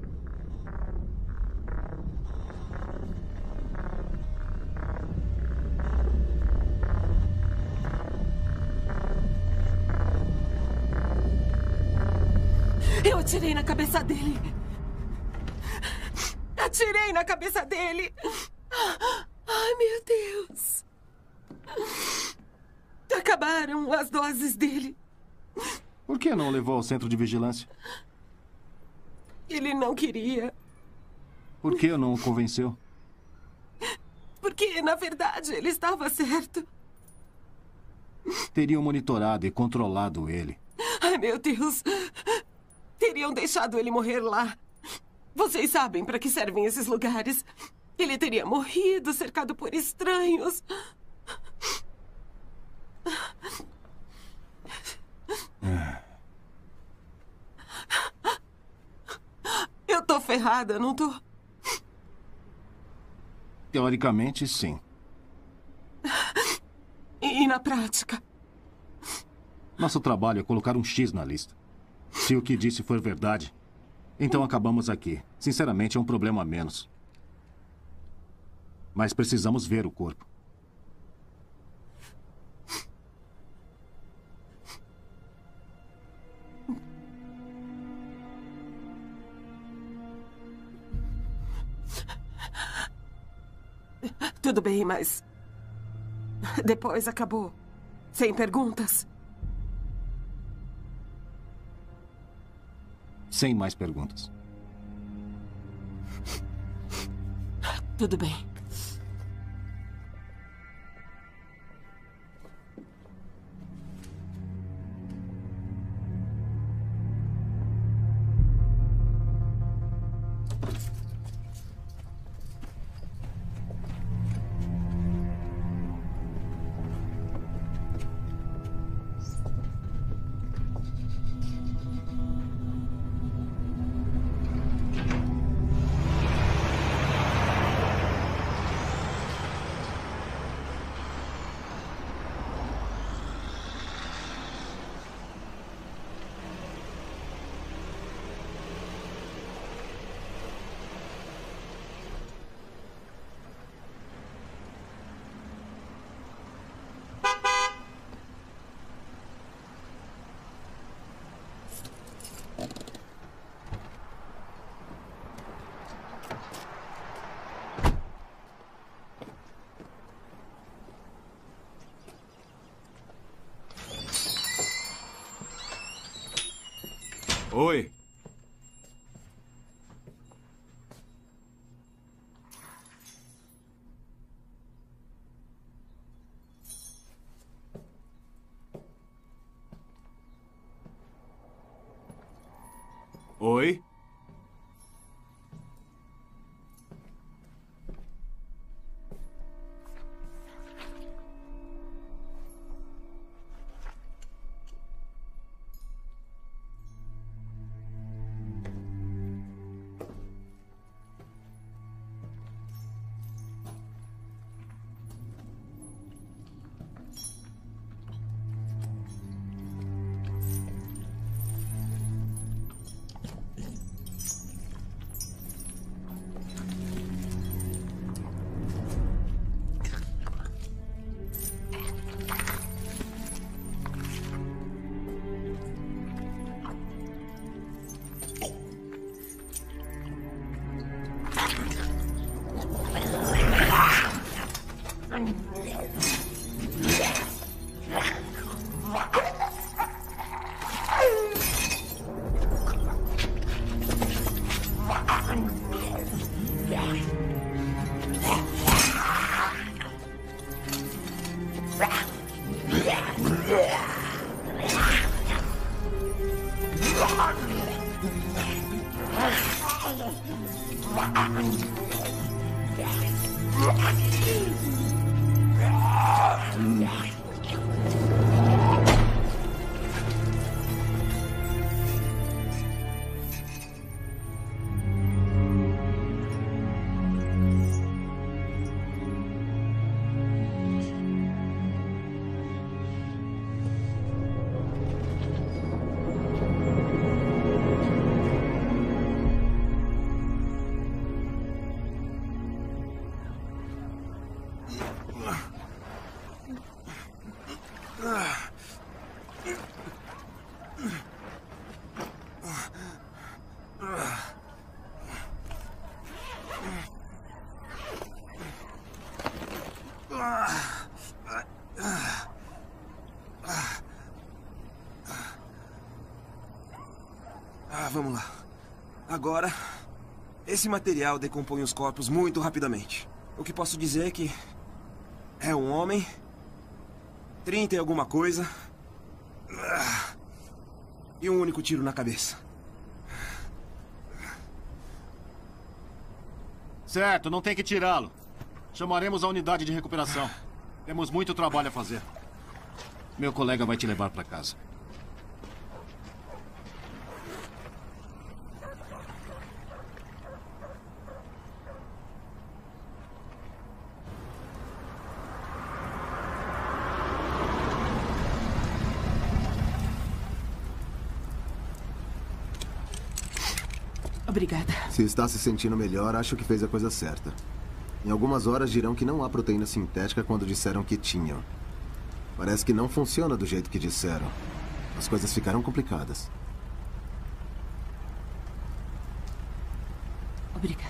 E: Eu atirei na cabeça dele. Atirei na cabeça dele. Ai, meu Deus. Acabaram as doses dele.
Q: Por que não o levou ao centro de vigilância?
E: Ele não queria.
Q: Por que não o convenceu?
E: Porque, na verdade, ele estava certo.
Q: Teriam monitorado e controlado ele.
E: Ai, meu Deus. Teriam deixado ele morrer lá. Vocês sabem para que servem esses lugares. Ele teria morrido, cercado por estranhos. Eu tô ferrada, não tô?
Q: Teoricamente, sim.
E: E, e na prática?
Q: Nosso trabalho é colocar um X na lista. Se o que disse for verdade, então acabamos aqui. Sinceramente, é um problema a menos. Mas precisamos ver o corpo.
E: Tudo bem, mas... depois acabou. Sem perguntas.
Q: Sem mais perguntas.
E: Tudo bem.
G: Oi. Oi.
M: Ah, vamos lá. Agora, esse material decompõe os corpos muito rapidamente. O que posso dizer é que é um homem, trinta e alguma coisa, e um único tiro na cabeça.
Q: Certo, não tem que tirá-lo. Chamaremos a unidade de recuperação. Temos muito trabalho a fazer. Meu colega vai te levar para casa.
E: Obrigada.
V: Se está se sentindo melhor, acho que fez a coisa certa. Em algumas horas dirão que não há proteína sintética quando disseram que tinham. Parece que não funciona do jeito que disseram. As coisas ficaram complicadas.
E: Obrigada.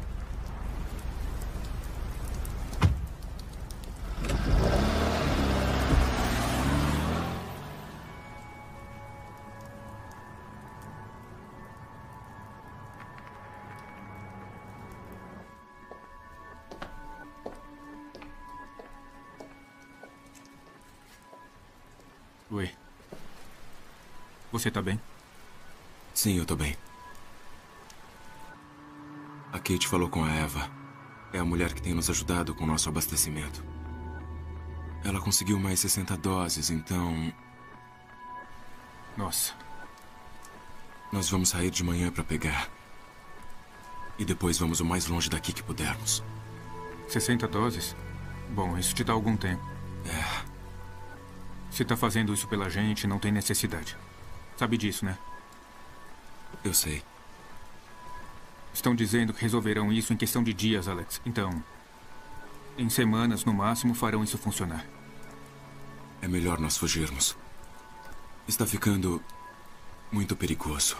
N: Oi. Você tá bem?
G: Sim, eu tô bem. A Kate falou com a Eva. É a mulher que tem nos ajudado com o nosso abastecimento. Ela conseguiu mais sessenta doses, então...
N: Nossa.
G: Nós vamos sair de manhã pra pegar. E depois vamos o mais longe daqui que pudermos.
N: sessenta doses? Bom, isso te dá algum tempo.
G: É.
N: Se tá fazendo isso pela gente, não tem necessidade. Sabe disso, né?
G: Eu sei.
N: Estão dizendo que resolverão isso em questão de dias, Alex. Então, em semanas, no máximo, farão isso funcionar.
G: É melhor nós fugirmos. Está ficando muito perigoso.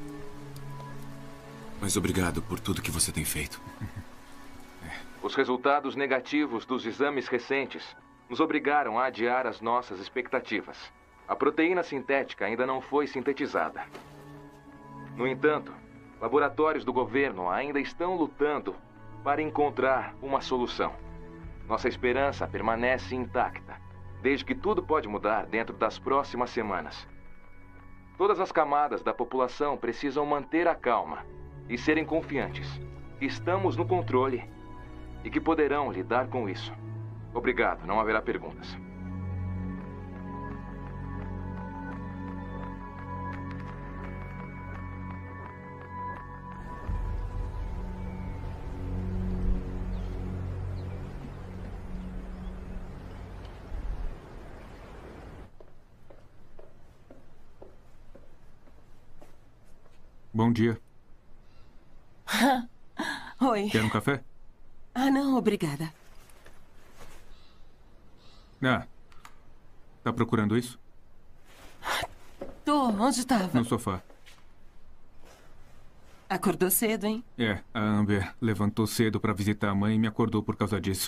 G: Mas obrigado por tudo que você tem feito.
B: Os resultados negativos dos exames recentes nos obrigaram a adiar as nossas expectativas. A proteína sintética ainda não foi sintetizada. No entanto, laboratórios do governo ainda estão lutando para encontrar uma solução. Nossa esperança permanece intacta, desde que tudo pode mudar dentro das próximas semanas. Todas as camadas da população precisam manter a calma e serem confiantes que estamos no controle e que poderão lidar com isso. Obrigado, não haverá perguntas.
N: Bom dia.
E: Oi.
N: Quer um café?
E: Ah, não, obrigada.
N: Ah. Tá procurando isso?
E: Tô, onde estava?
N: No sofá.
E: Acordou cedo, hein?
N: É, a Amber levantou cedo pra visitar a mãe e me acordou por causa disso.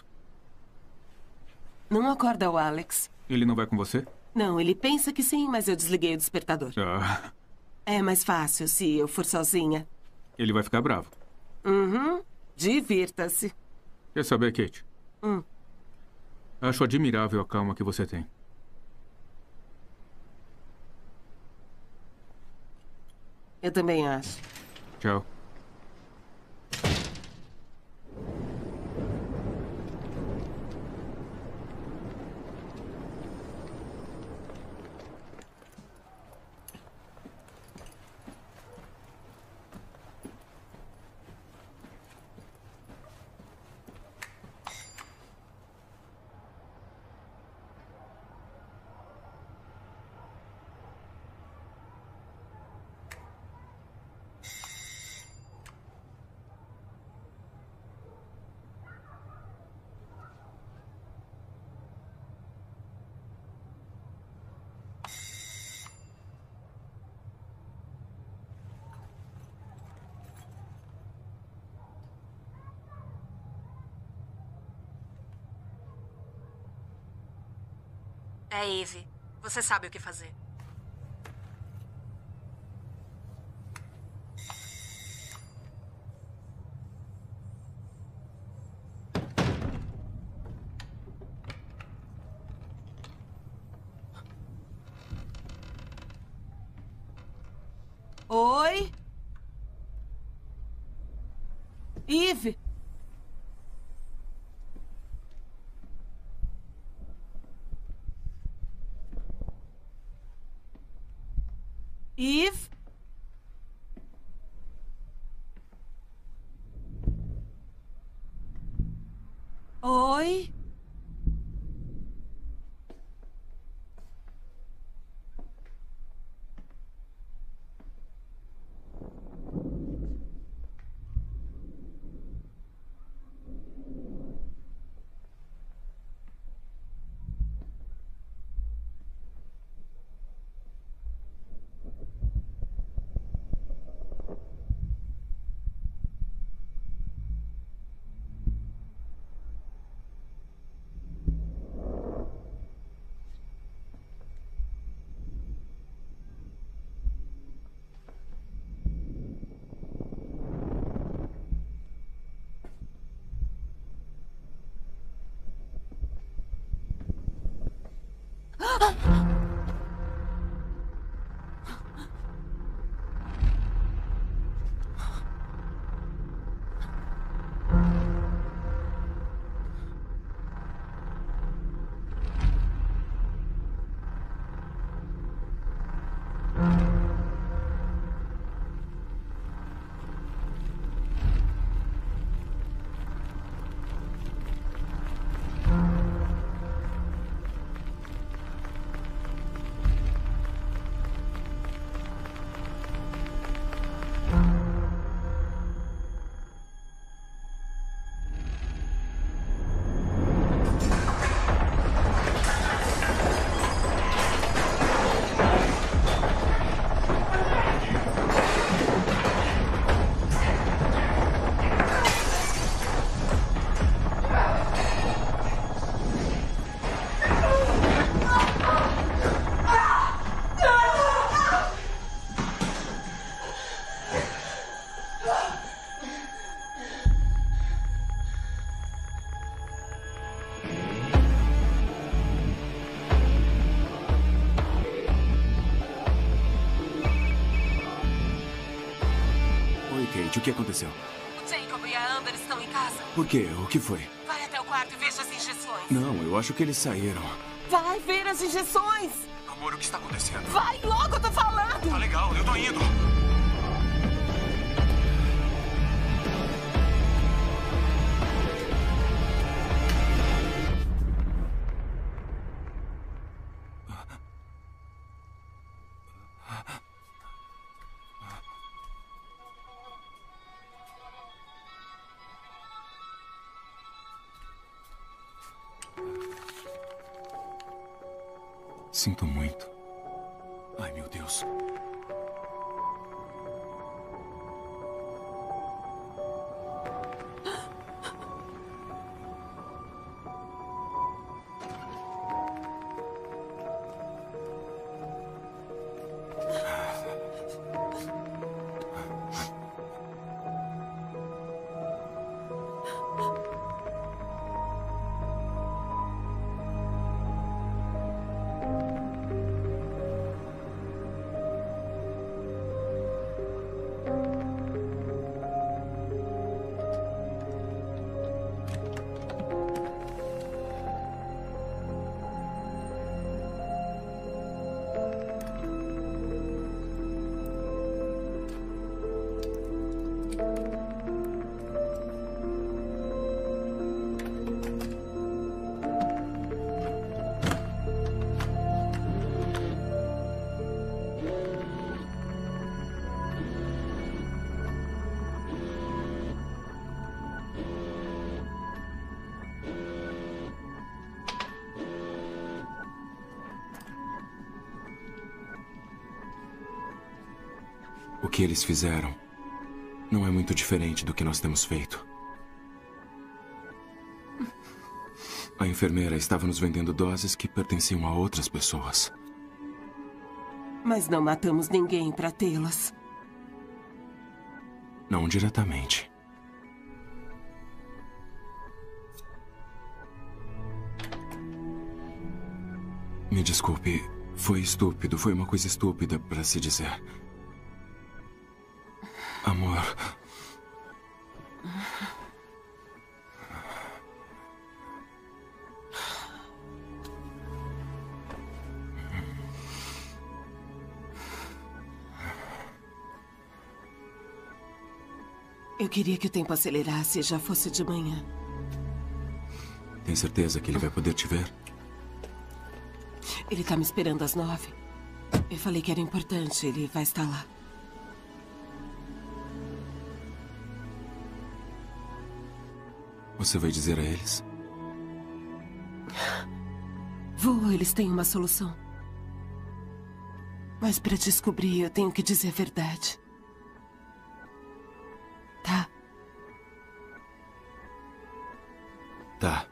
E: Não acorda o Alex.
N: Ele não vai com você?
E: Não, ele pensa que sim, mas eu desliguei o despertador.
N: Ah.
E: É mais fácil se eu for sozinha.
N: Ele vai ficar bravo.
E: Uhum. Divirta-se.
N: Quer saber, Kate?
E: Hum.
N: Acho admirável a calma que você tem.
E: Eu também acho.
N: Tchau.
O: É, Eve. Você sabe o que fazer.
E: Oi? Eve? Eve? Oi?
G: O que aconteceu?
E: O Jacob e a Amber estão em casa.
G: Por quê? O que foi?
E: Vai até o quarto e veja as injeções.
G: Não, eu acho que eles saíram.
E: Vai ver as injeções.
G: Amor, o que está acontecendo?
E: Vai logo, eu tô falando.
G: Tá legal, eu tô indo. Sinto muito. Ai, meu Deus. O que eles fizeram não é muito diferente do que nós temos feito. A enfermeira estava nos vendendo doses que pertenciam a outras pessoas.
E: Mas não matamos ninguém para tê-las.
G: Não diretamente. Me desculpe, foi estúpido, foi uma coisa estúpida para se dizer. Amor.
E: Eu queria que o tempo acelerasse e já fosse de manhã.
G: Tem certeza que ele vai poder te ver?
E: Ele tá me esperando às nove. Eu falei que era importante, ele vai estar lá.
G: Você vai dizer a eles?
E: Vou, eles têm uma solução. Mas para descobrir, eu tenho que dizer a verdade. Tá?
G: Tá.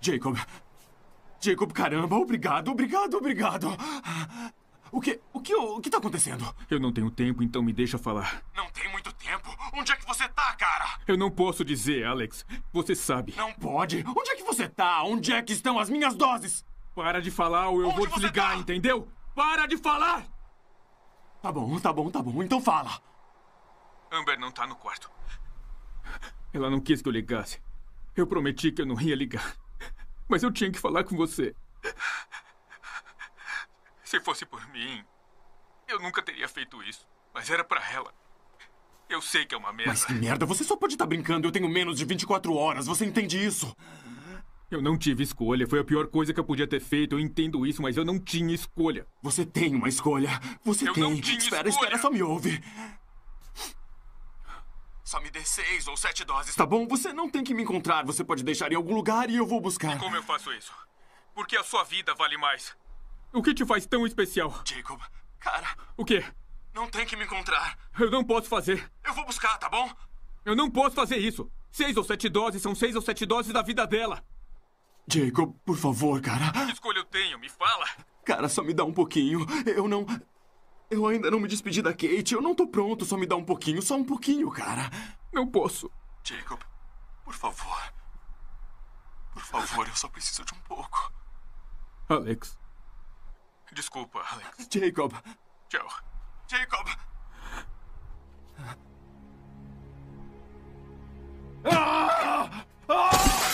G: Jacob. Jacob, caramba, obrigado, obrigado, obrigado. O que, o que, o que tá acontecendo?
N: Eu não tenho tempo, então me deixa falar.
G: Não tem muito tempo? Onde é que você tá, cara?
N: Eu não posso dizer, Alex. Você sabe.
G: Não pode? Onde é que você tá? Onde é que estão as minhas doses?
N: Para de falar ou eu
G: Onde
N: vou desligar,
G: tá?
N: entendeu? Para de falar!
G: Tá bom, tá bom, tá bom. Então fala.
N: Amber não tá no quarto. Ela não quis que eu ligasse. Eu prometi que eu não ia ligar. Mas eu tinha que falar com você. Se fosse por mim, eu nunca teria feito isso. Mas era pra ela. Eu sei que é uma merda.
G: Mas que merda, você só pode estar brincando. Eu tenho menos de vinte e quatro horas, você entende isso?
N: Eu não tive escolha. Foi a pior coisa que eu podia ter feito. Eu entendo isso, mas eu não tinha escolha.
G: Você tem uma escolha. Você
N: eu
G: tem.
N: Não tinha
G: espera,
N: escolha.
G: espera, só me ouve. Só me dê seis ou sete doses, tá bom? Você não tem que me encontrar. Você pode deixar em algum lugar e eu vou buscar.
N: E como eu faço isso? Porque a sua vida vale mais. O que te faz tão especial?
G: Jacob, cara...
N: O quê?
G: Não tem que me encontrar.
N: Eu não posso fazer.
G: Eu vou buscar, tá bom?
N: Eu não posso fazer isso. Seis ou sete doses são seis ou sete doses da vida dela.
G: Jacob, por favor, cara.
N: Que escolha eu tenho? Me fala.
G: Cara, só me dá um pouquinho. Eu não... Eu ainda não me despedi da Kate. Eu não tô pronto. Só me dá um pouquinho. Só um pouquinho, cara.
N: Não posso.
G: Jacob, por favor. Por favor, eu só preciso de um pouco.
N: Alex. Desculpa, Alex.
G: Jacob.
N: Tchau.
G: Jacob. Ah! Ah!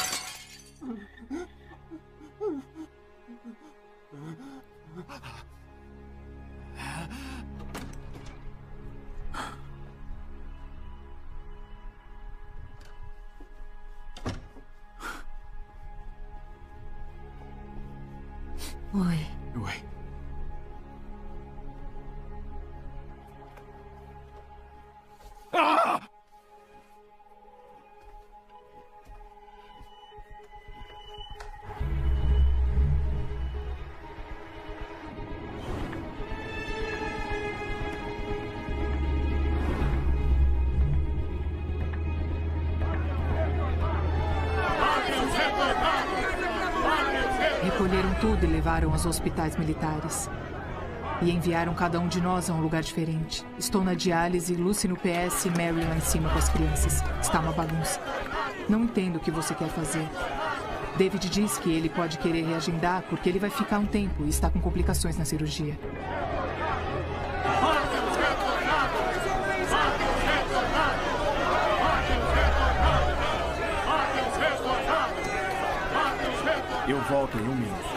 F: Oi.
G: Oi. Ah!
L: Recolheram tudo e levaram aos hospitais militares. E enviaram cada um de nós a um lugar diferente. Estou na diálise, Lucy no P S e Mary lá em cima com as crianças. Está uma bagunça. Não entendo o que você quer fazer. David diz que ele pode querer reagendar porque ele vai ficar um tempo e está com complicações na cirurgia.
Q: Eu volto em um minuto.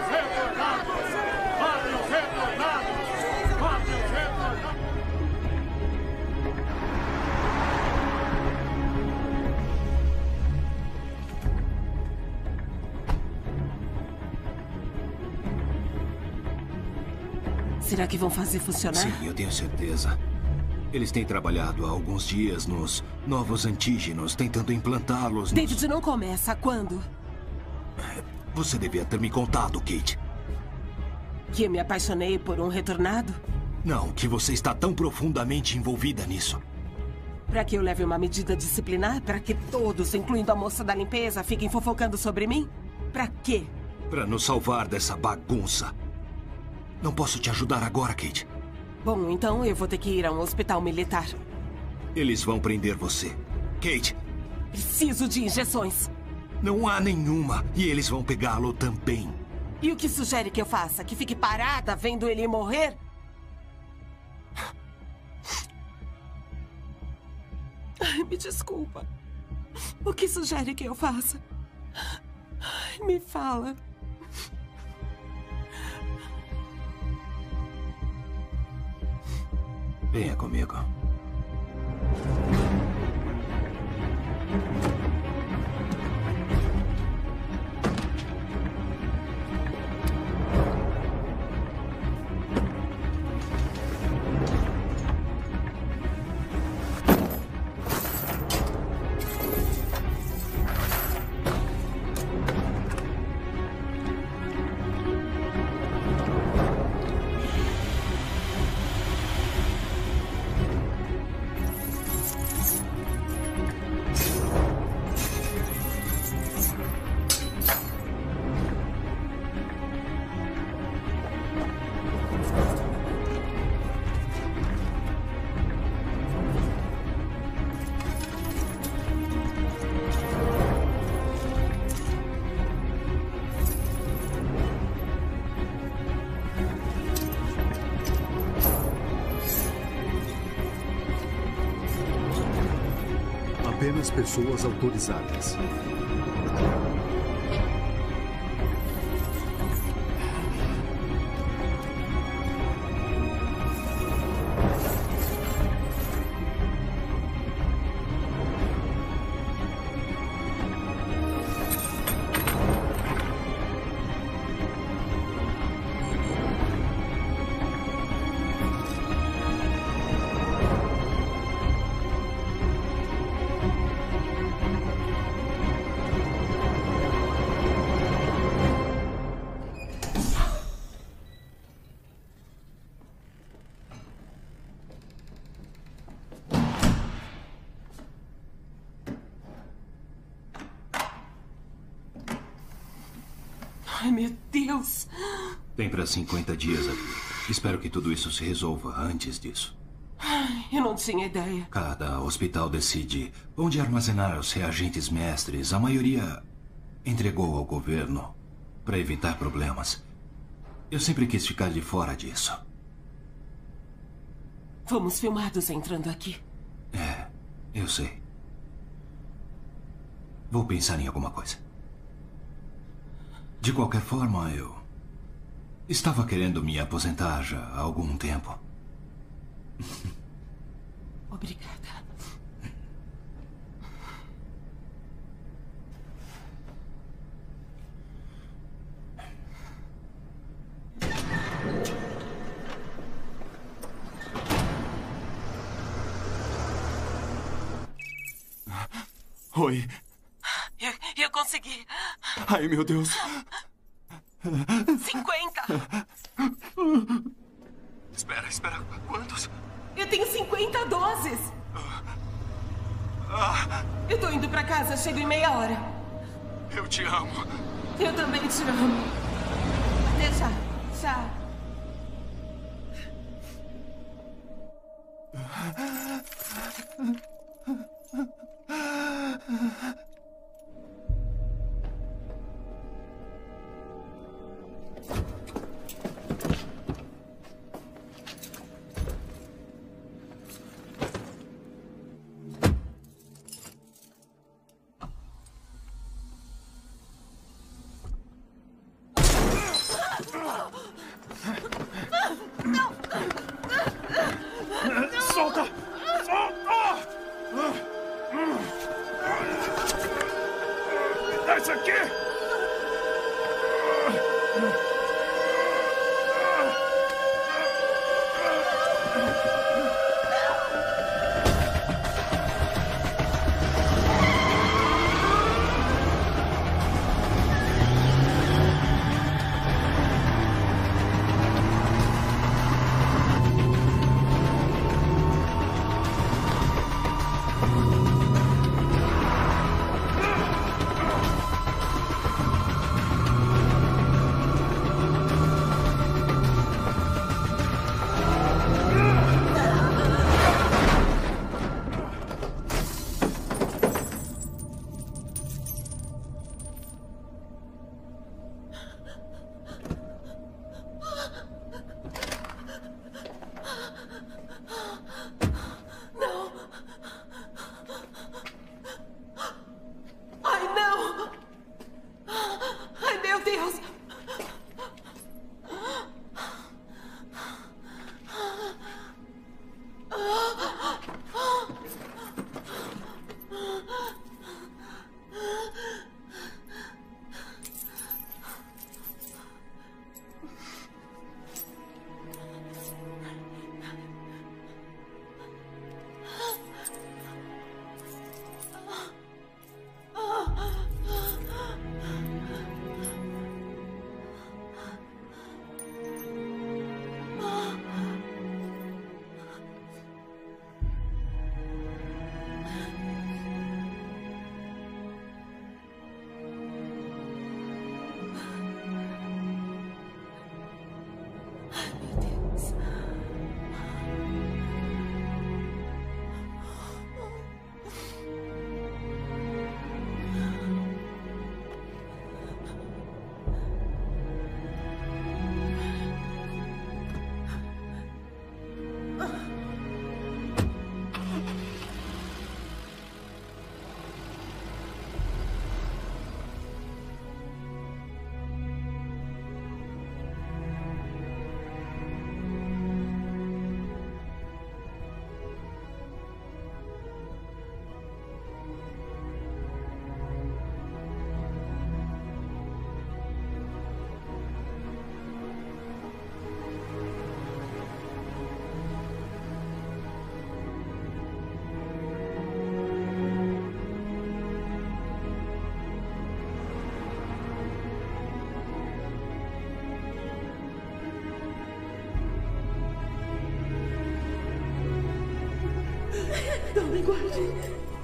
E: Será que vão fazer funcionar?
K: Sim, eu tenho certeza. Eles têm trabalhado há alguns dias nos novos antígenos, tentando implantá-los nos...
E: David, não começa. Quando?
K: Você devia ter me contado, Kate.
E: Que eu me apaixonei por um retornado?
K: Não, que você está tão profundamente envolvida nisso.
E: Para que eu leve uma medida disciplinar? Para que todos, incluindo a moça da limpeza, fiquem fofocando sobre mim? Para quê?
K: Para nos salvar dessa bagunça. Não posso te ajudar agora, Kate.
E: Bom, então eu vou ter que ir a um hospital militar.
K: Eles vão prender você. Kate!
E: Preciso de injeções.
K: Não há nenhuma. E eles vão pegá-lo também.
E: E o que sugere que eu faça? Que fique parada vendo ele morrer? Ai, me desculpa. O que sugere que eu faça? Ai, me fala.
K: Venha comigo.
A: Apenas pessoas autorizadas.
E: Ai, meu Deus.
K: Tem para cinquenta dias aqui. Espero que tudo isso se resolva antes disso.
E: Ai, eu não tinha ideia.
K: Cada hospital decide onde armazenar os reagentes mestres. A maioria entregou ao governo para evitar problemas. Eu sempre quis ficar de fora disso.
E: Fomos filmados entrando aqui.
K: É, eu sei. Vou pensar em alguma coisa. De qualquer forma, eu estava querendo me aposentar já há algum tempo.
E: Obrigada.
G: Oi.
E: Eu, eu consegui.
G: Ai, meu Deus.
E: cinquenta.
G: Espera, espera. Quantos?
E: Eu tenho cinquenta doses. Eu tô indo pra casa. Chego em meia hora.
G: Eu te amo.
E: Eu também te amo. Até já. Tchau.
G: Solta! Solta! Me dá isso aqui!
E: Tome, guarde.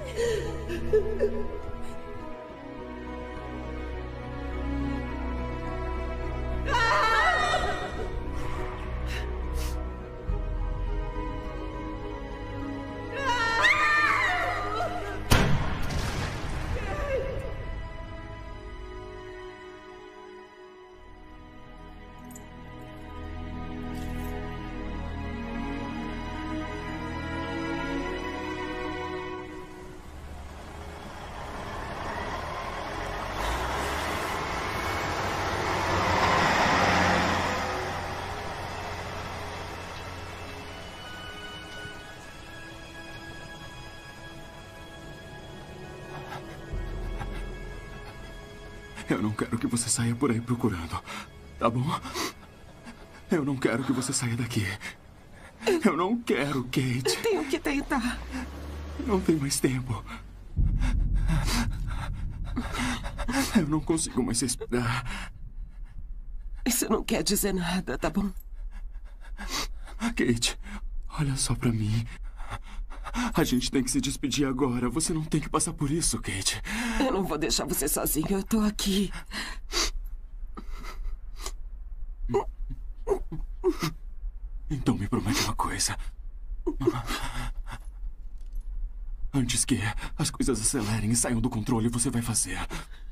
G: Eu não quero que você saia por aí procurando, tá bom? Eu não quero que você saia daqui. Eu não quero, Kate.
E: Tenho que tentar.
G: Não tem mais tempo. Eu não consigo mais esperar.
E: Isso não quer dizer nada, tá bom?
G: Kate, olha só pra mim. A gente tem que se despedir agora. Você não tem que passar por isso, Kate.
E: Eu não vou deixar você sozinho. Eu tô aqui.
G: Então me promete uma coisa. Antes que as coisas acelerem e saiam do controle, você vai fazer.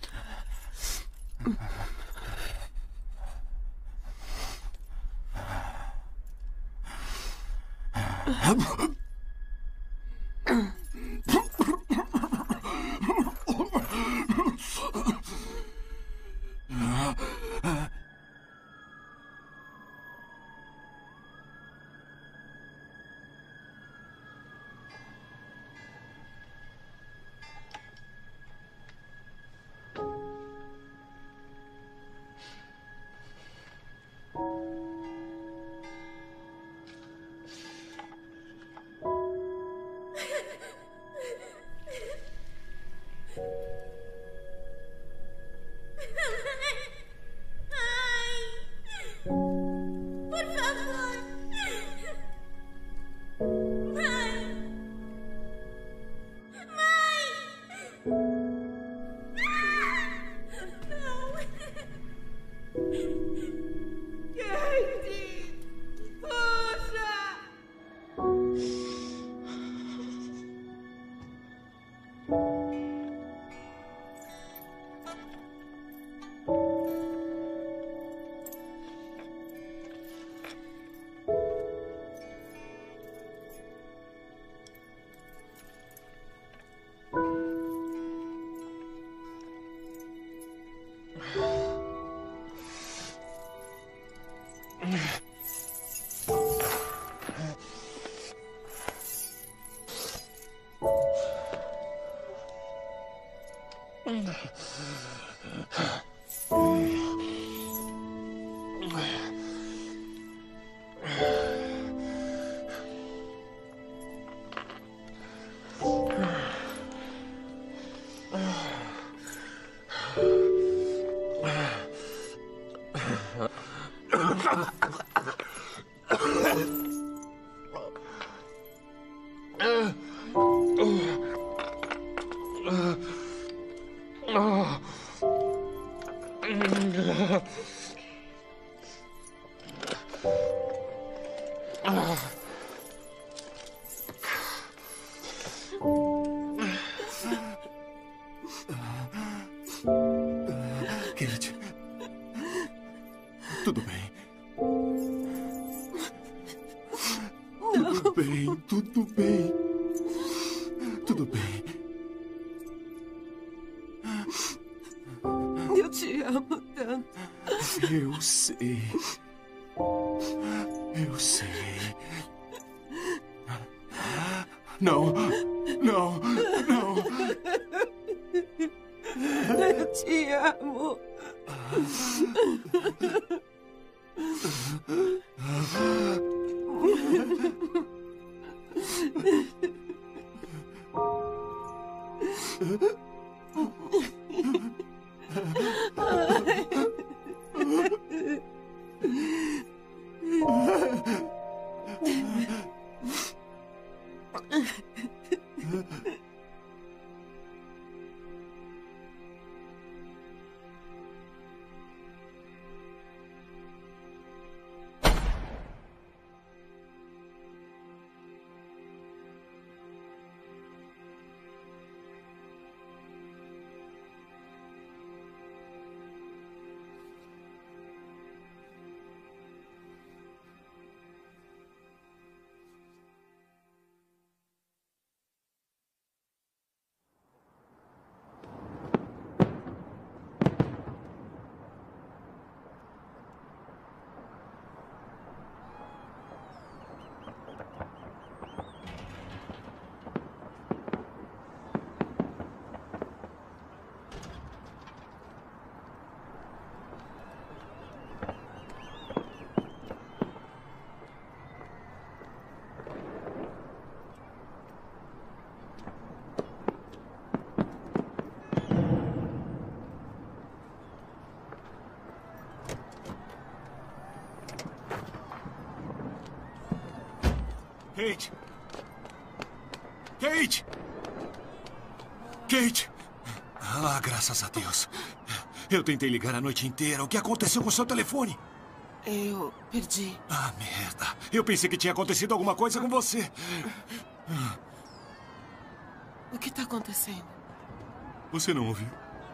G: Kate, tudo bem. Tudo bem, tudo bem. Tudo bem.
E: Eu te amo tanto.
G: Eu sei. Eu sei. Não, não, não.
E: Eu te amo.
Q: Kate! Kate! Kate! Ah, graças a Deus. Eu tentei ligar a noite inteira. O que aconteceu com o seu telefone?
E: Eu perdi.
Q: Ah, merda. Eu pensei que tinha acontecido alguma coisa com você.
E: O que está acontecendo?
Q: Você não ouviu?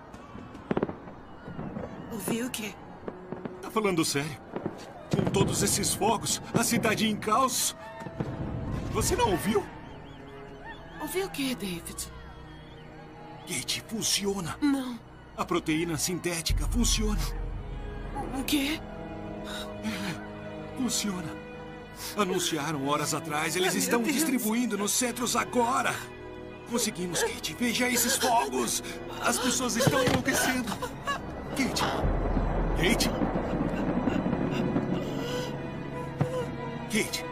E: Ouviu o quê?
Q: Tá falando sério? Com todos esses fogos, a cidade em caos. Você não ouviu?
E: Ouviu o quê, David?
Q: Kate, funciona.
E: Não.
Q: A proteína sintética funciona.
E: O quê?
Q: É, funciona. Anunciaram horas atrás. Eles estão distribuindo nos centros agora. Conseguimos, Kate. Veja esses fogos. As pessoas estão enlouquecendo. Kate. Kate. Kate.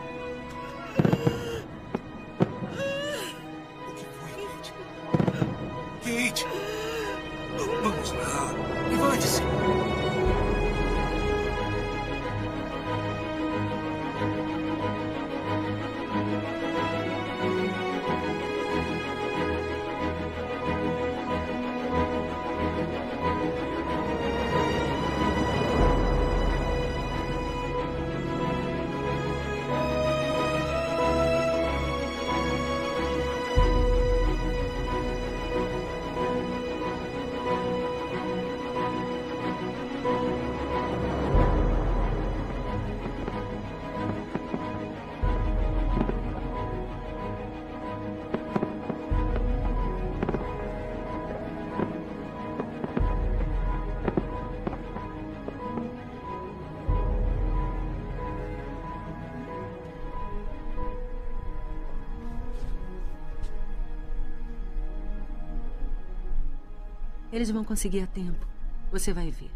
Q: O que foi, Kate? Kate. Vamos lá. Levante-se.
F: Eles vão conseguir a tempo. Você vai ver.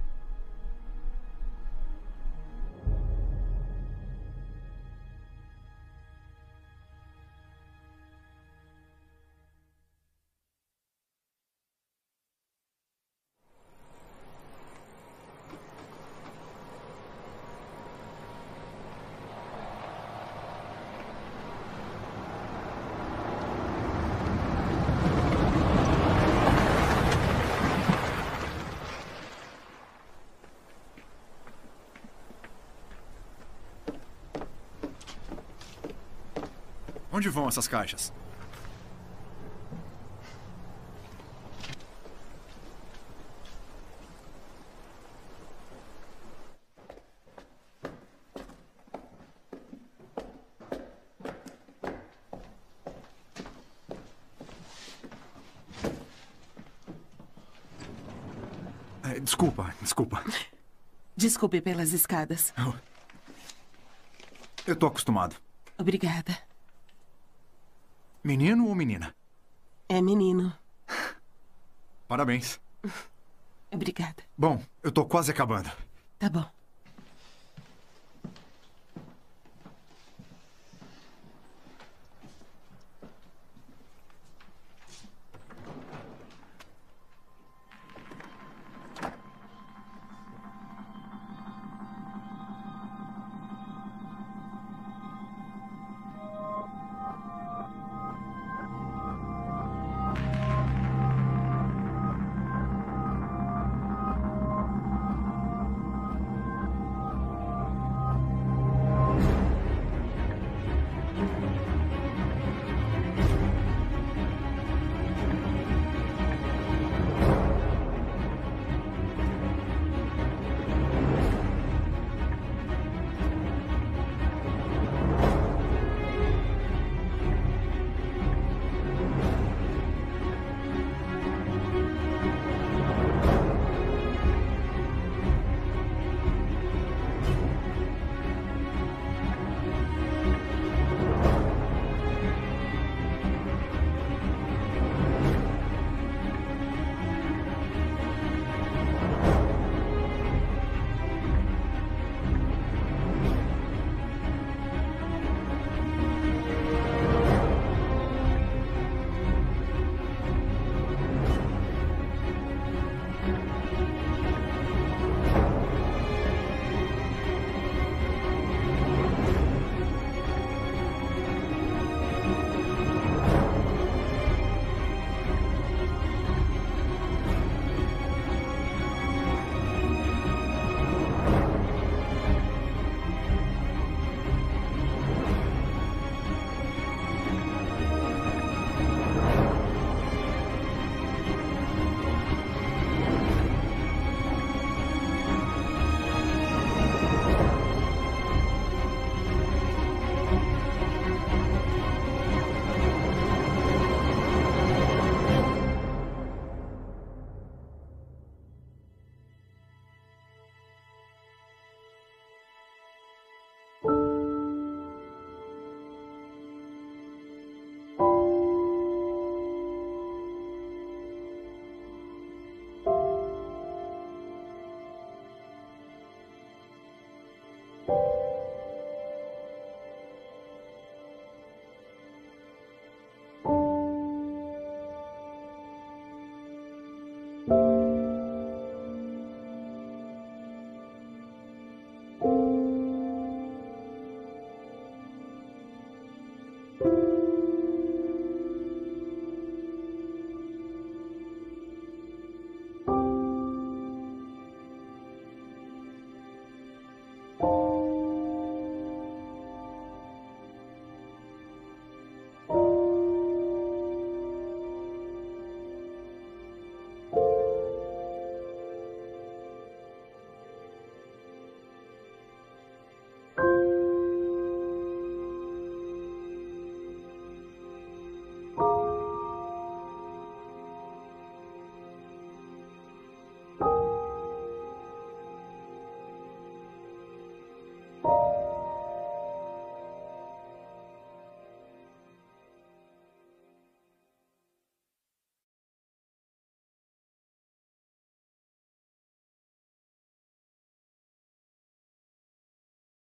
R: Onde vão essas caixas? É, desculpa, desculpa.
E: Desculpe pelas escadas.
R: Eu tô acostumado.
E: Obrigada.
R: Menino ou menina?
E: É menino.
R: Parabéns.
E: Obrigada.
R: Bom, eu tô quase acabando.
E: Tá bom.